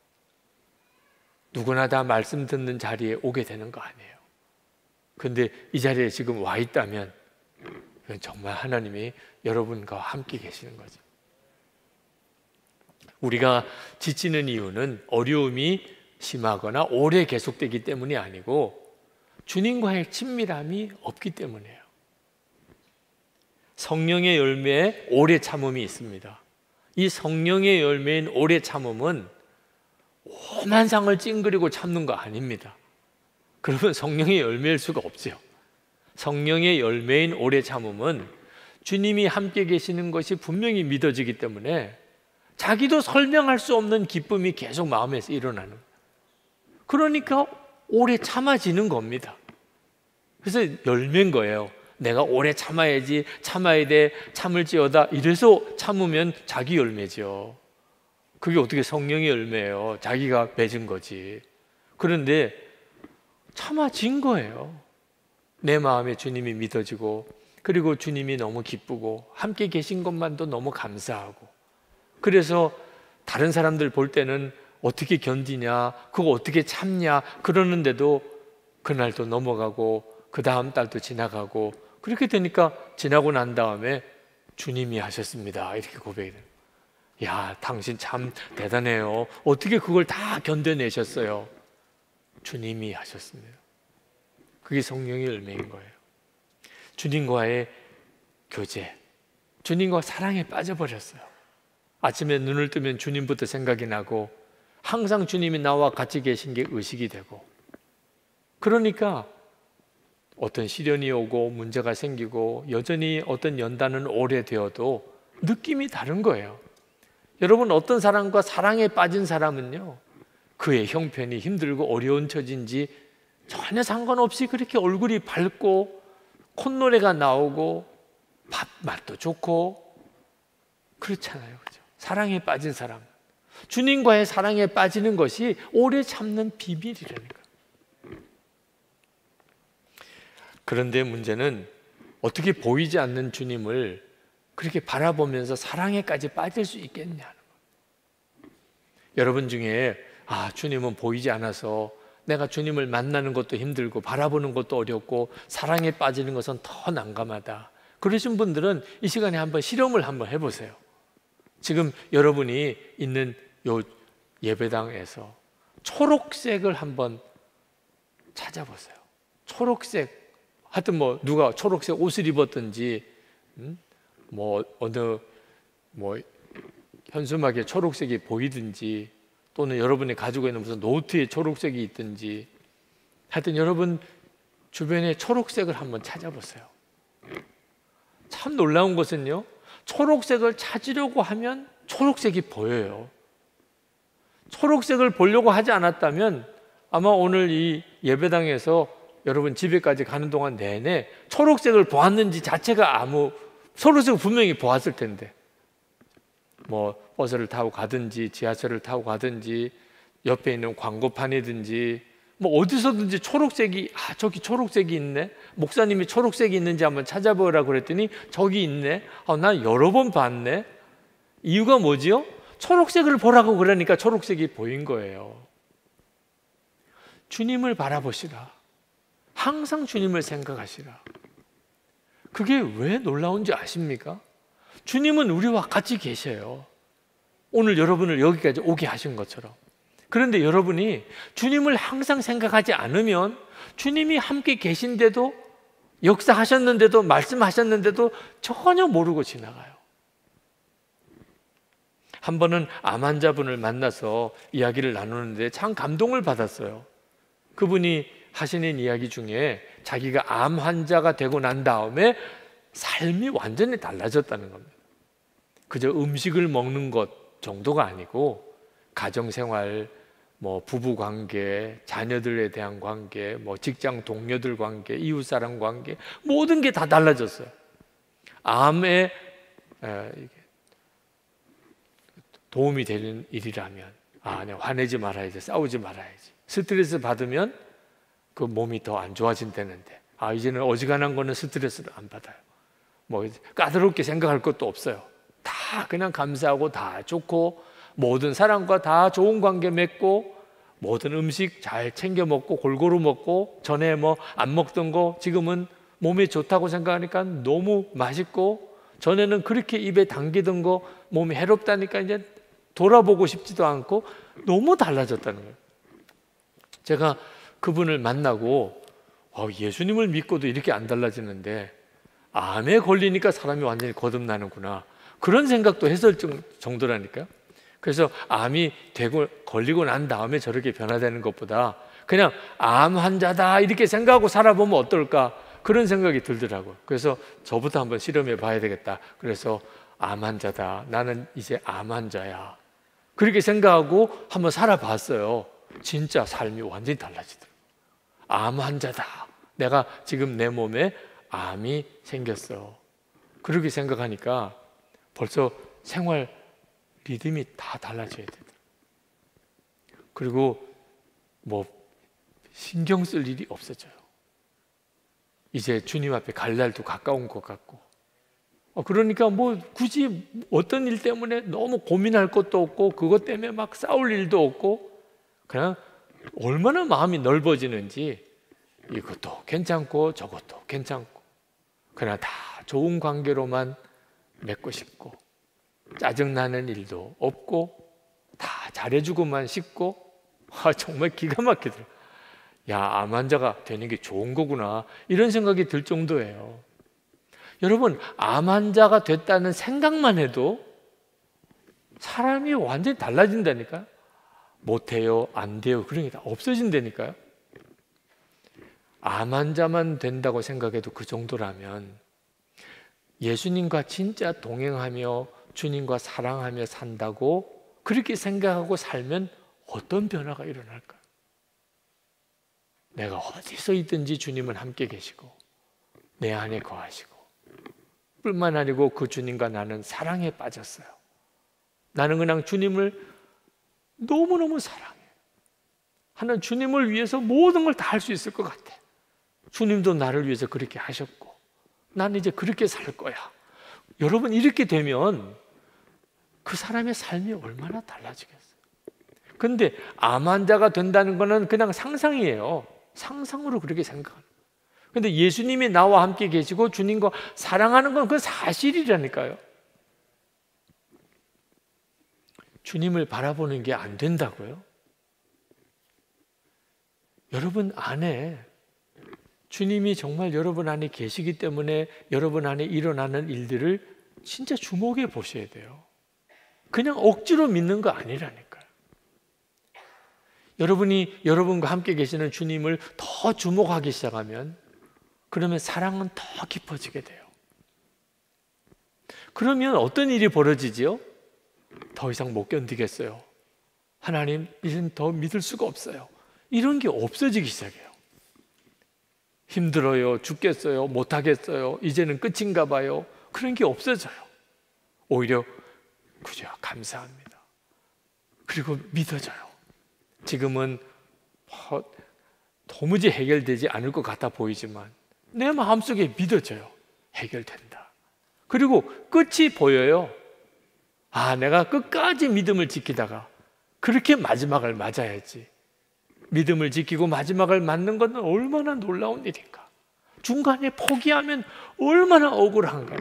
누구나 다 말씀 듣는 자리에 오게 되는 거 아니에요. 근데 이 자리에 지금 와 있다면 정말 하나님이 여러분과 함께 계시는 거죠. 우리가 지치는 이유는 어려움이 심하거나 오래 계속되기 때문이 아니고 주님과의 친밀함이 없기 때문이에요. 성령의 열매에 오래 참음이 있습니다. 이 성령의 열매인 오래 참음은 오만 상을 찡그리고 참는 거 아닙니다. 그러면 성령의 열매일 수가 없죠. 성령의 열매인 오래 참음은 주님이 함께 계시는 것이 분명히 믿어지기 때문에 자기도 설명할 수 없는 기쁨이 계속 마음에서 일어나는, 그러니까 오래 참아지는 겁니다. 그래서 열매인 거예요. 내가 오래 참아야지, 참아야 돼, 참을지어다 이래서 참으면 자기 열매죠. 그게 어떻게 성령의 열매예요? 자기가 맺은 거지. 그런데 참아진 거예요. 내 마음에 주님이 믿어지고, 그리고 주님이 너무 기쁘고 함께 계신 것만도 너무 감사하고, 그래서 다른 사람들 볼 때는 어떻게 견디냐, 그거 어떻게 참냐 그러는데도 그날도 넘어가고 그 다음 달도 지나가고, 그렇게 되니까 지나고 난 다음에 주님이 하셨습니다 이렇게 고백해요. 야, 당신 참 대단해요. 어떻게 그걸 다 견뎌내셨어요? 주님이 하셨습니다. 그게 성령의 열매인 거예요. 주님과의 교제, 주님과 사랑에 빠져버렸어요. 아침에 눈을 뜨면 주님부터 생각이 나고 항상 주님이 나와 같이 계신 게 의식이 되고, 그러니까 어떤 시련이 오고 문제가 생기고 여전히 어떤 연단은 오래되어도 느낌이 다른 거예요. 여러분, 어떤 사람과 사랑에 빠진 사람은요, 그의 형편이 힘들고 어려운 처진지 전혀 상관없이 그렇게 얼굴이 밝고 콧노래가 나오고 밥 맛도 좋고 그렇잖아요. 그렇죠? 사랑에 빠진 사람, 주님과의 사랑에 빠지는 것이 오래 참는 비밀이라니까. 그런데 문제는 어떻게 보이지 않는 주님을 그렇게 바라보면서 사랑에까지 빠질 수 있겠냐는 거예요. 여러분 중에 주님은 보이지 않아서 내가 주님을 만나는 것도 힘들고 바라보는 것도 어렵고 사랑에 빠지는 것은 더 난감하다, 그러신 분들은 이 시간에 한번 실험을 한번 해보세요. 지금 여러분이 있는 요 예배당에서 초록색을 한번 찾아보세요. 초록색, 하여튼 뭐 누가 초록색 옷을 입었든지, 어느 현수막에 초록색이 보이든지, 또는 여러분이 가지고 있는 무슨 노트에 초록색이 있든지, 하여튼 여러분 주변에 초록색을 한번 찾아보세요. 참 놀라운 것은요, 초록색을 찾으려고 하면 초록색이 보여요. 초록색을 보려고 하지 않았다면 아마 오늘 이 예배당에서 여러분 집에까지 가는 동안 내내 초록색을 보았는지 자체가 초록색을 분명히 보았을 텐데, 버스를 타고 가든지 지하철을 타고 가든지 옆에 있는 광고판이든지 어디서든지 초록색이, 저기 초록색이 있네, 목사님이 초록색이 있는지 한번 찾아보라고 그랬더니 저기 있네, 난 여러 번 봤네. 이유가 뭐지요? 초록색을 보라고 그러니까 초록색이 보인 거예요. 주님을 바라보시라. 항상 주님을 생각하시라. 그게 왜 놀라운지 아십니까? 주님은 우리와 같이 계셔요. 오늘 여러분을 여기까지 오게 하신 것처럼. 그런데 여러분이 주님을 항상 생각하지 않으면 주님이 함께 계신데도, 역사하셨는데도, 말씀하셨는데도 전혀 모르고 지나가요. 한 번은 암 환자분을 만나서 이야기를 나누는데 참 감동을 받았어요. 그분이 하시는 이야기 중에 자기가 암 환자가 되고 난 다음에 삶이 완전히 달라졌다는 겁니다. 그저 음식을 먹는 것 정도가 아니고 가정생활, 부부관계, 자녀들에 대한 관계, 직장 동료들 관계, 이웃사람 관계, 모든 게 다 달라졌어요. 암에 도움이 되는 일이라면 내가 화내지 말아야지, 싸우지 말아야지. 스트레스 받으면 그 몸이 더 안 좋아진다는데 이제는 어지간한 거는 스트레스를 안 받아요. 까다롭게 생각할 것도 없어요. 다 그냥 감사하고 다 좋고, 모든 사람과 다 좋은 관계 맺고, 모든 음식 잘 챙겨 먹고 골고루 먹고, 전에 안 먹던 거 지금은 몸에 좋다고 생각하니까 너무 맛있고, 전에는 그렇게 입에 당기던 거 몸에 해롭다니까 이제 돌아보고 싶지도 않고 너무 달라졌다는 거예요. 제가 그분을 만나고 예수님을 믿고도 이렇게 안 달라지는데 암에 걸리니까 사람이 완전히 거듭나는구나, 그런 생각도 했을 정도라니까요. 그래서 암이 걸리고 난 다음에 저렇게 변화되는 것보다 그냥 암 환자다 이렇게 생각하고 살아보면 어떨까, 그런 생각이 들더라고요. 그래서 저부터 한번 실험해 봐야 되겠다. 그래서 암 환자다, 나는 이제 암 환자야, 그렇게 생각하고 한번 살아봤어요. 진짜 삶이 완전히 달라지더라고요. 암 환자다, 내가 지금 내 몸에 암이 생겼어, 그렇게 생각하니까 벌써 생활 리듬이 다 달라져야 되더라고요. 그리고 신경 쓸 일이 없어져요. 이제 주님 앞에 갈 날도 가까운 것 같고, 그러니까 굳이 어떤 일 때문에 너무 고민할 것도 없고, 그것 때문에 막 싸울 일도 없고, 그냥 얼마나 마음이 넓어지는지, 이것도 괜찮고 저것도 괜찮고, 그냥 다 좋은 관계로만 맺고 싶고, 짜증나는 일도 없고, 다 잘해주고만 싶고, 정말 기가 막히더라고요. 암 환자가 되는 게 좋은 거구나, 이런 생각이 들 정도예요. 여러분, 암 환자가 됐다는 생각만 해도 사람이 완전히 달라진다니까요. 못해요, 안 돼요, 그런 게 다 없어진다니까요. 암 환자만 된다고 생각해도 그 정도라면 예수님과 진짜 동행하며 주님과 사랑하며 산다고 그렇게 생각하고 살면 어떤 변화가 일어날까요? 내가 어디서 있든지 주님은 함께 계시고 내 안에 거하시고, 뿐만 아니고 그 주님과 나는 사랑에 빠졌어요. 나는 그냥 주님을 너무너무 사랑해. 하나님, 주님을 위해서 모든 걸 다 할 수 있을 것 같아. 주님도 나를 위해서 그렇게 하셨고 나는 이제 그렇게 살 거야. 여러분, 이렇게 되면 그 사람의 삶이 얼마나 달라지겠어요. 근데 암 환자가 된다는 거는 그냥 상상이에요. 상상으로 그렇게 생각하는. 근데 예수님이 나와 함께 계시고 주님과 사랑하는 건 그 사실이라니까요. 주님을 바라보는 게 안 된다고요? 여러분 안에 주님이 정말 여러분 안에 계시기 때문에 여러분 안에 일어나는 일들을 진짜 주목해 보셔야 돼요. 그냥 억지로 믿는 거 아니라니까요. 여러분이 여러분과 함께 계시는 주님을 더 주목하기 시작하면 그러면 사랑은 더 깊어지게 돼요. 그러면 어떤 일이 벌어지지요? 더 이상 못 견디겠어요. 하나님, 이젠 더 믿을 수가 없어요. 이런 게 없어지기 시작해요. 힘들어요, 죽겠어요, 못하겠어요, 이제는 끝인가 봐요. 그런 게 없어져요. 오히려 그죠, 감사합니다. 그리고 믿어져요. 지금은 도무지 해결되지 않을 것 같아 보이지만 내 마음속에 믿어져요. 해결된다. 그리고 끝이 보여요. 내가 끝까지 믿음을 지키다가 그렇게 마지막을 맞아야지. 믿음을 지키고 마지막을 맞는 것은 얼마나 놀라운 일인가. 중간에 포기하면 얼마나 억울한가.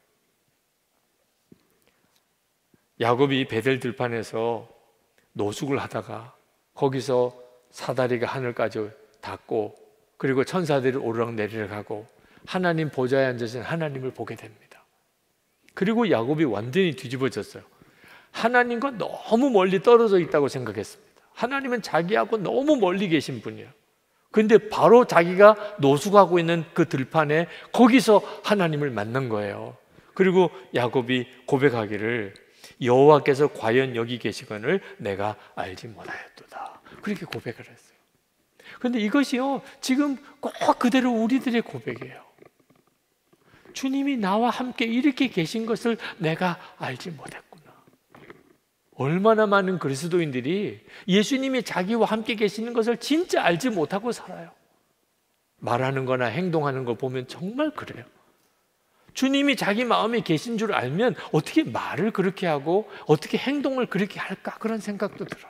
야곱이 베델 들판에서 노숙을 하다가 거기서 사다리가 하늘까지 닿고 그리고 천사들이 오르락내리락 하고 하나님 보좌에 앉으신 하나님을 보게 됩니다. 그리고 야곱이 완전히 뒤집어졌어요. 하나님과 너무 멀리 떨어져 있다고 생각했습니다. 하나님은 자기하고 너무 멀리 계신 분이에요. 근데 바로 자기가 노숙하고 있는 그 들판에 거기서 하나님을 만난 거예요. 그리고 야곱이 고백하기를 여호와께서 과연 여기 계시거늘 내가 알지 못하였도다. 그렇게 고백을 했어요. 그런데 이것이요, 지금 꼭 그대로 우리들의 고백이에요. 주님이 나와 함께 이렇게 계신 것을 내가 알지 못했구나. 얼마나 많은 그리스도인들이 예수님이 자기와 함께 계시는 것을 진짜 알지 못하고 살아요. 말하는 거나 행동하는 걸 보면 정말 그래요. 주님이 자기 마음에 계신 줄 알면 어떻게 말을 그렇게 하고 어떻게 행동을 그렇게 할까, 그런 생각도 들어요.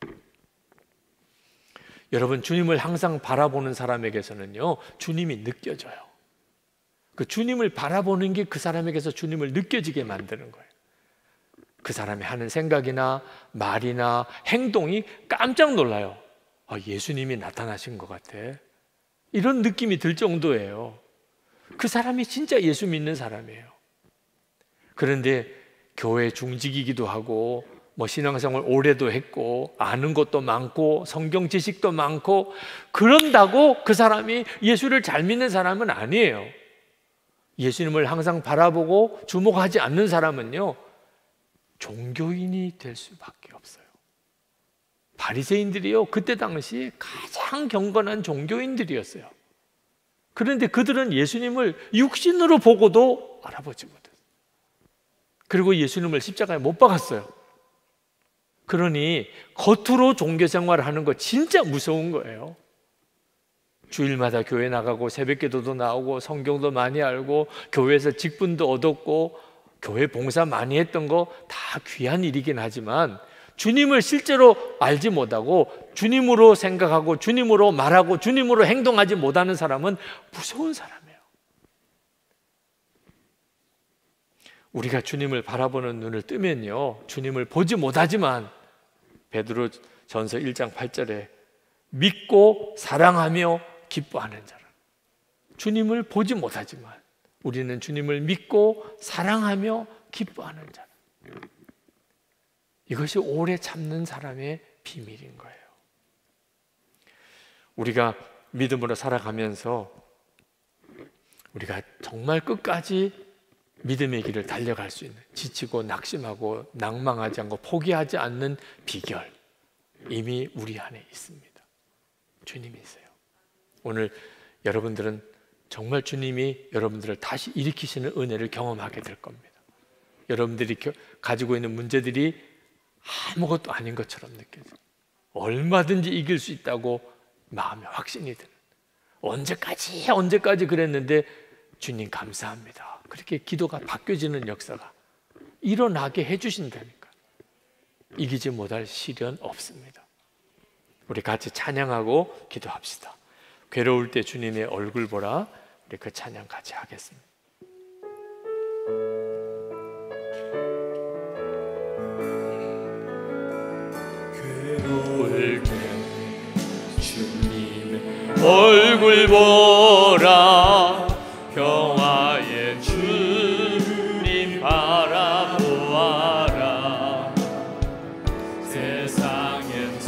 여러분, 주님을 항상 바라보는 사람에게서는요, 주님이 느껴져요. 그 주님을 바라보는 게 그 사람에게서 주님을 느껴지게 만드는 거예요. 그 사람이 하는 생각이나 말이나 행동이 깜짝 놀라요. 예수님이 나타나신 것 같아. 이런 느낌이 들 정도예요. 그 사람이 진짜 예수 믿는 사람이에요. 그런데 교회 중직이기도 하고 신앙생활 오래도 했고 아는 것도 많고 성경 지식도 많고 그런다고 그 사람이 예수를 잘 믿는 사람은 아니에요. 예수님을 항상 바라보고 주목하지 않는 사람은요, 종교인이 될 수밖에 없어요. 바리새인들이요, 그때 당시 가장 경건한 종교인들이었어요. 그런데 그들은 예수님을 육신으로 보고도 알아보지 못했어요. 그리고 예수님을 십자가에 못 박았어요. 그러니 겉으로 종교 생활을 하는 거 진짜 무서운 거예요. 주일마다 교회 나가고 새벽기도도 나오고 성경도 많이 알고 교회에서 직분도 얻었고 교회 봉사 많이 했던 거 다 귀한 일이긴 하지만 주님을 실제로 알지 못하고 주님으로 생각하고 주님으로 말하고 주님으로 행동하지 못하는 사람은 무서운 사람이에요. 우리가 주님을 바라보는 눈을 뜨면요, 주님을 보지 못하지만 베드로 전서 1장 8절에 믿고 사랑하며 기뻐하는 자라. 주님을 보지 못하지만 우리는 주님을 믿고 사랑하며 기뻐하는 자라. 이것이 오래 참는 사람의 비밀인 거예요. 우리가 믿음으로 살아가면서 우리가 정말 끝까지 믿음의 길을 달려갈 수 있는, 지치고 낙심하고 낭망하지 않고 포기하지 않는 비결, 이미 우리 안에 있습니다. 주님이세요. 오늘 여러분들은 정말 주님이 여러분들을 다시 일으키시는 은혜를 경험하게 될 겁니다. 여러분들이 가지고 있는 문제들이 아무것도 아닌 것처럼 느껴져요. 얼마든지 이길 수 있다고 마음에 확신이 드는, 언제까지 그랬는데 주님 감사합니다, 그렇게 기도가 바뀌어지는 역사가 일어나게 해주신다니까. 이기지 못할 시련 없습니다. 우리 같이 찬양하고 기도합시다. 괴로울 때 주님의 얼굴 보라. 우리 그 찬양 같이 하겠습니다. 괴로울 때 주님의 얼굴 보라. 평화의 주님 바라보아라. 세상에서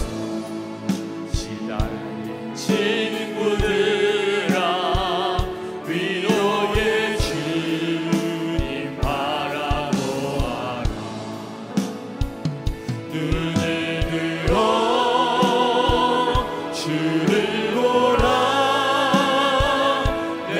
시달린 친구들아, 위로의 주님 바라보아라. 눈을 들어 주를 보라.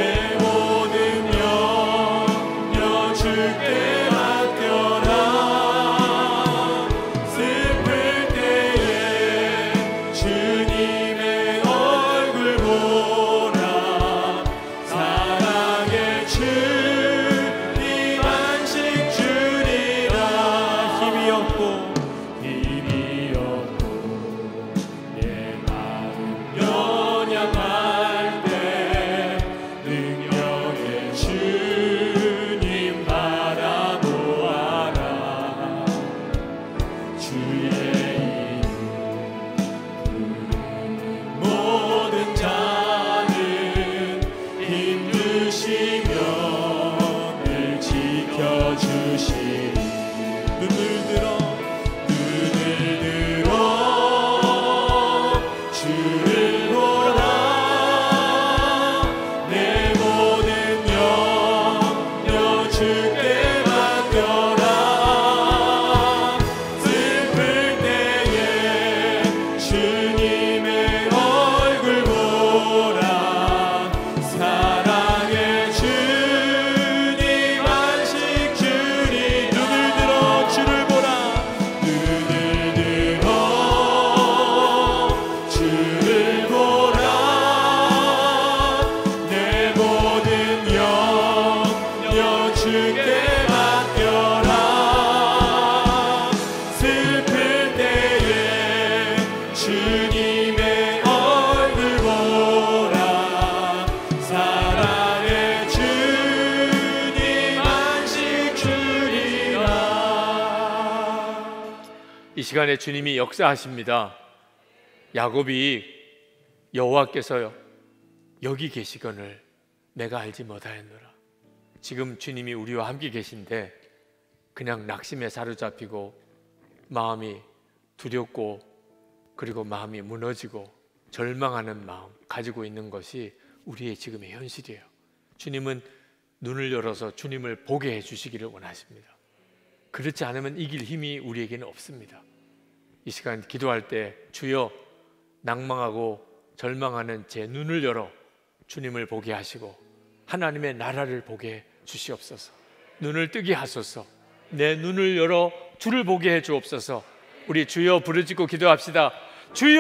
시간에 주님이 역사하십니다. 야곱이 여호와께서요 여기 계시거늘 내가 알지 못하였노라. 지금 주님이 우리와 함께 계신데 그냥 낙심에 사로잡히고 마음이 두렵고 그리고 마음이 무너지고 절망하는 마음 가지고 있는 것이 우리의 지금의 현실이에요. 주님은 눈을 열어서 주님을 보게 해주시기를 원하십니다. 그렇지 않으면 이길 힘이 우리에게는 없습니다. 이 시간 기도할 때 주여 낭망하고 절망하는 제 눈을 열어 주님을 보게 하시고 하나님의 나라를 보게 주시옵소서. 눈을 뜨게 하소서. 내 눈을 열어 주를 보게 해 주옵소서. 우리 주여 부르짖고 기도합시다. 주여!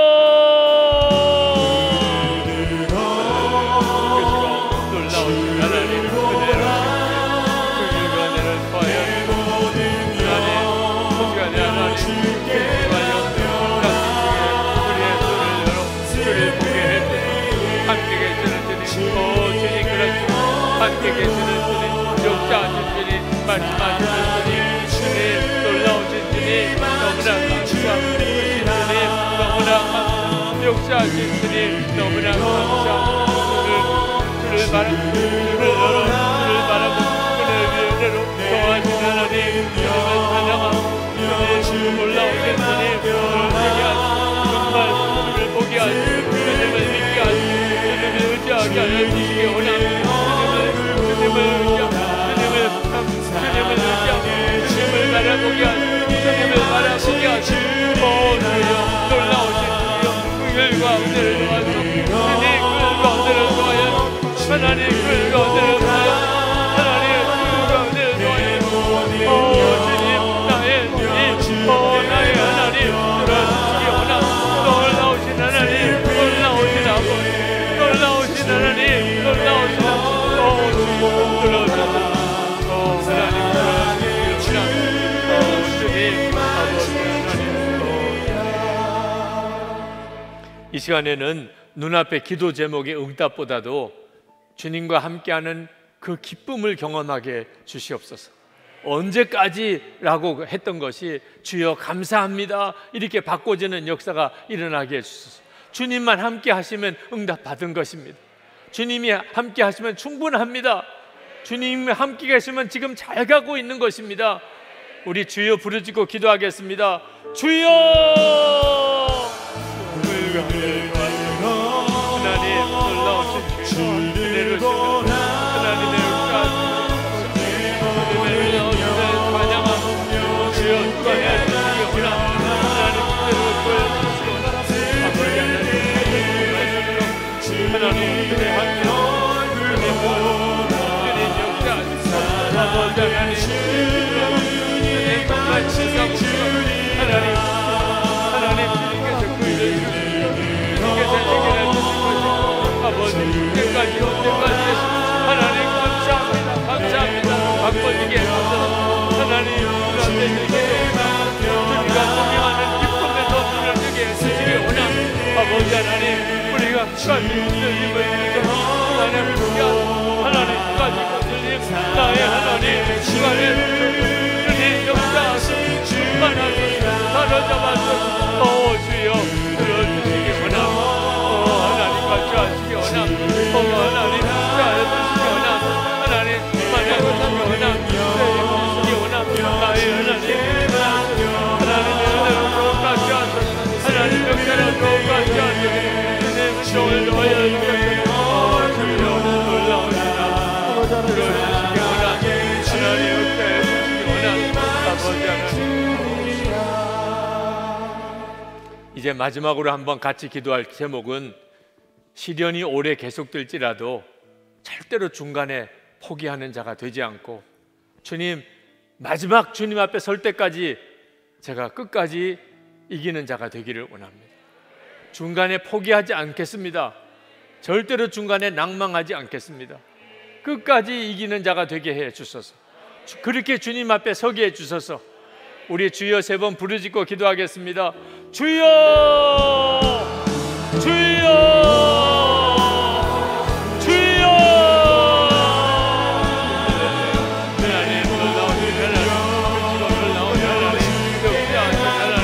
놀라우신 하나님 은혜로 은혜를 더하여 하나님 소시간에 하나님 우리의 눈을 열어 주를 보게 해주소서. 함께 계시는 주님 주님 그렇습니다. 함께 계시는 주님 역사하신 주님 말씀하시는 주님 주님 놀라우신 주님 너무나 감사합니다. 주님 너무나 감사합니다. 역사하신 주님 너무나 감사합니다. 주를 바라보고 주를 바라보고 은혜로 도와주신 하나님 주님을 찬양하고 주님 놀라우신 주님 정말 주를 보게 하시고 주님을 믿게 하시고 주님을 의지하게 하여 주시기 원합니다. 주님을 바라보게 하시고 주님을 바라보게 하시고 주여 놀라우신 주여 긍휼과 은혜를 도와서 주님 긍휼과 은혜를 도하여 하나님 긍휼과 은혜를 도하여 하나님 긍휼과 은혜를 도하여 주님 나의 주님 나의 하나님 들어주시기 원합니다. 놀라우신 하나님 놀라우신 아버지 놀라우신 하나님 놀라우신 아버지 주님 들어주시기 이 시간에는 눈앞의 기도 제목의 응답보다도 주님과 함께하는 그 기쁨을 경험하게 주시옵소서. 언제까지라고 했던 것이 주여 감사합니다 이렇게 바꿔지는 역사가 일어나게 해주소서. 주님만 함께 하시면 응답 받은 것입니다. 주님이 함께 하시면 충분합니다. 주님이 함께 계시면 지금 잘 가고 있는 것입니다. 우리 주여 부르짖고 기도하겠습니다. 주여! 하나님 놀라우신 주여 은혜로 주시는 하나님의 은혜를 찬양하고 주여 주관해 주시기 원합니다. 하나님 은혜로 보여주시기 원합니다. 하나님 은혜 함께 주님 역사하시고 아버지 하나님 주님 정말 진사고 하나님 주님께서 그일을 주님께서 해결해 주신 것이 아버지 언제까지 하나님 감사합니다. 감사합니다. 바꿔지게 해주셔서 하나님 주님께 주님과 동행하는 기쁨에서 눈을 뜨게 해주시기 원합니다. 아버지 하나님 우리가 끝까지 주님을 하나님 끝까지 주님 나의 하나님 시간에 주님 역사하시고 충만하소서 사로잡아서 주여 들어주시기 원합니다. 하나님 같이 하시기 원합니다. 하나님 축하해 주시기 원합니다. 하나님 만나주시기 원합니다. 주시기 원합니다. 나의 하나님 은혜로 같이 하소서. 하나님 역사로 같이 하소서. 주님 정을 도와여 주옵소서. 주여 놀라우시다 들어주시기 원합니다. 하나님 역사해 주시기 원합니다. 아버지 하나님 이제 마지막으로 한번 같이 기도할 제목은 시련이 오래 계속될지라도 절대로 중간에 포기하는 자가 되지 않고 주님 마지막 주님 앞에 설 때까지 제가 끝까지 이기는 자가 되기를 원합니다. 중간에 포기하지 않겠습니다. 절대로 중간에 낭망하지 않겠습니다. 끝까지 이기는 자가 되게 해 주소서. 그렇게 주님 앞에 서게 해 주소서. 우리 주여 3번 부르짖고 기도하겠습니다. 주여! 주여! 주여! 하나님 놀라우신 하나님 놀라우신 하나님 역사하신 하나님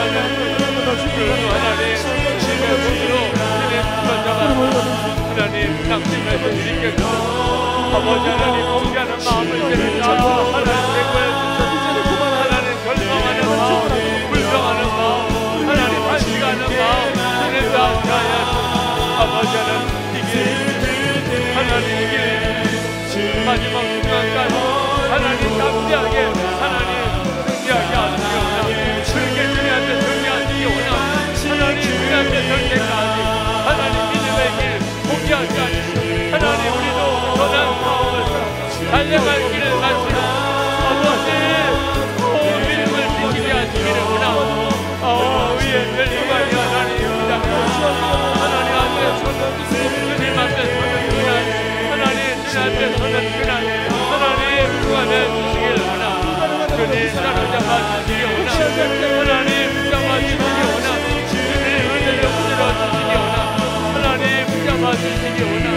하나님 주님의 손으로 주님 붙잡아 하나님 당신에서 드리겠고 아버지 하나님 봉기하는 마음을 이제는 다 하나님 내고에 주셔서 하나님 절망하는 마음 불평하는 마음 하나님 반식하는 마음 주님 다 하여 아버지 하나님 이길 하나님 이길 마지막 순간까지 하나님 담대하게 하나님 승리하게 하시오나 그렇게 주님한테 승리하시기 원합니다. 하나님 주님한테 설 때까지 하나님 믿음의 길 포기하지 않으시고 하나님 우리도 선한 마음을 달려갈 길을 마시고 아버지 믿음을 지키게 하시기를 원합니다. 위에 열리가니 하나님 하나님 앞에 서는 주님 앞에 서는 그날 하나님 주님 앞에 서는 그날 하나님 구원해 주시기를 원합니다. 주님 사로잡아 주시기 원합니다. 하나님 붙잡아 주시기 원합니다. 주님 은혜를 붙들어 주시기 원합니다. 하나님 붙잡아 주시기 원합니다.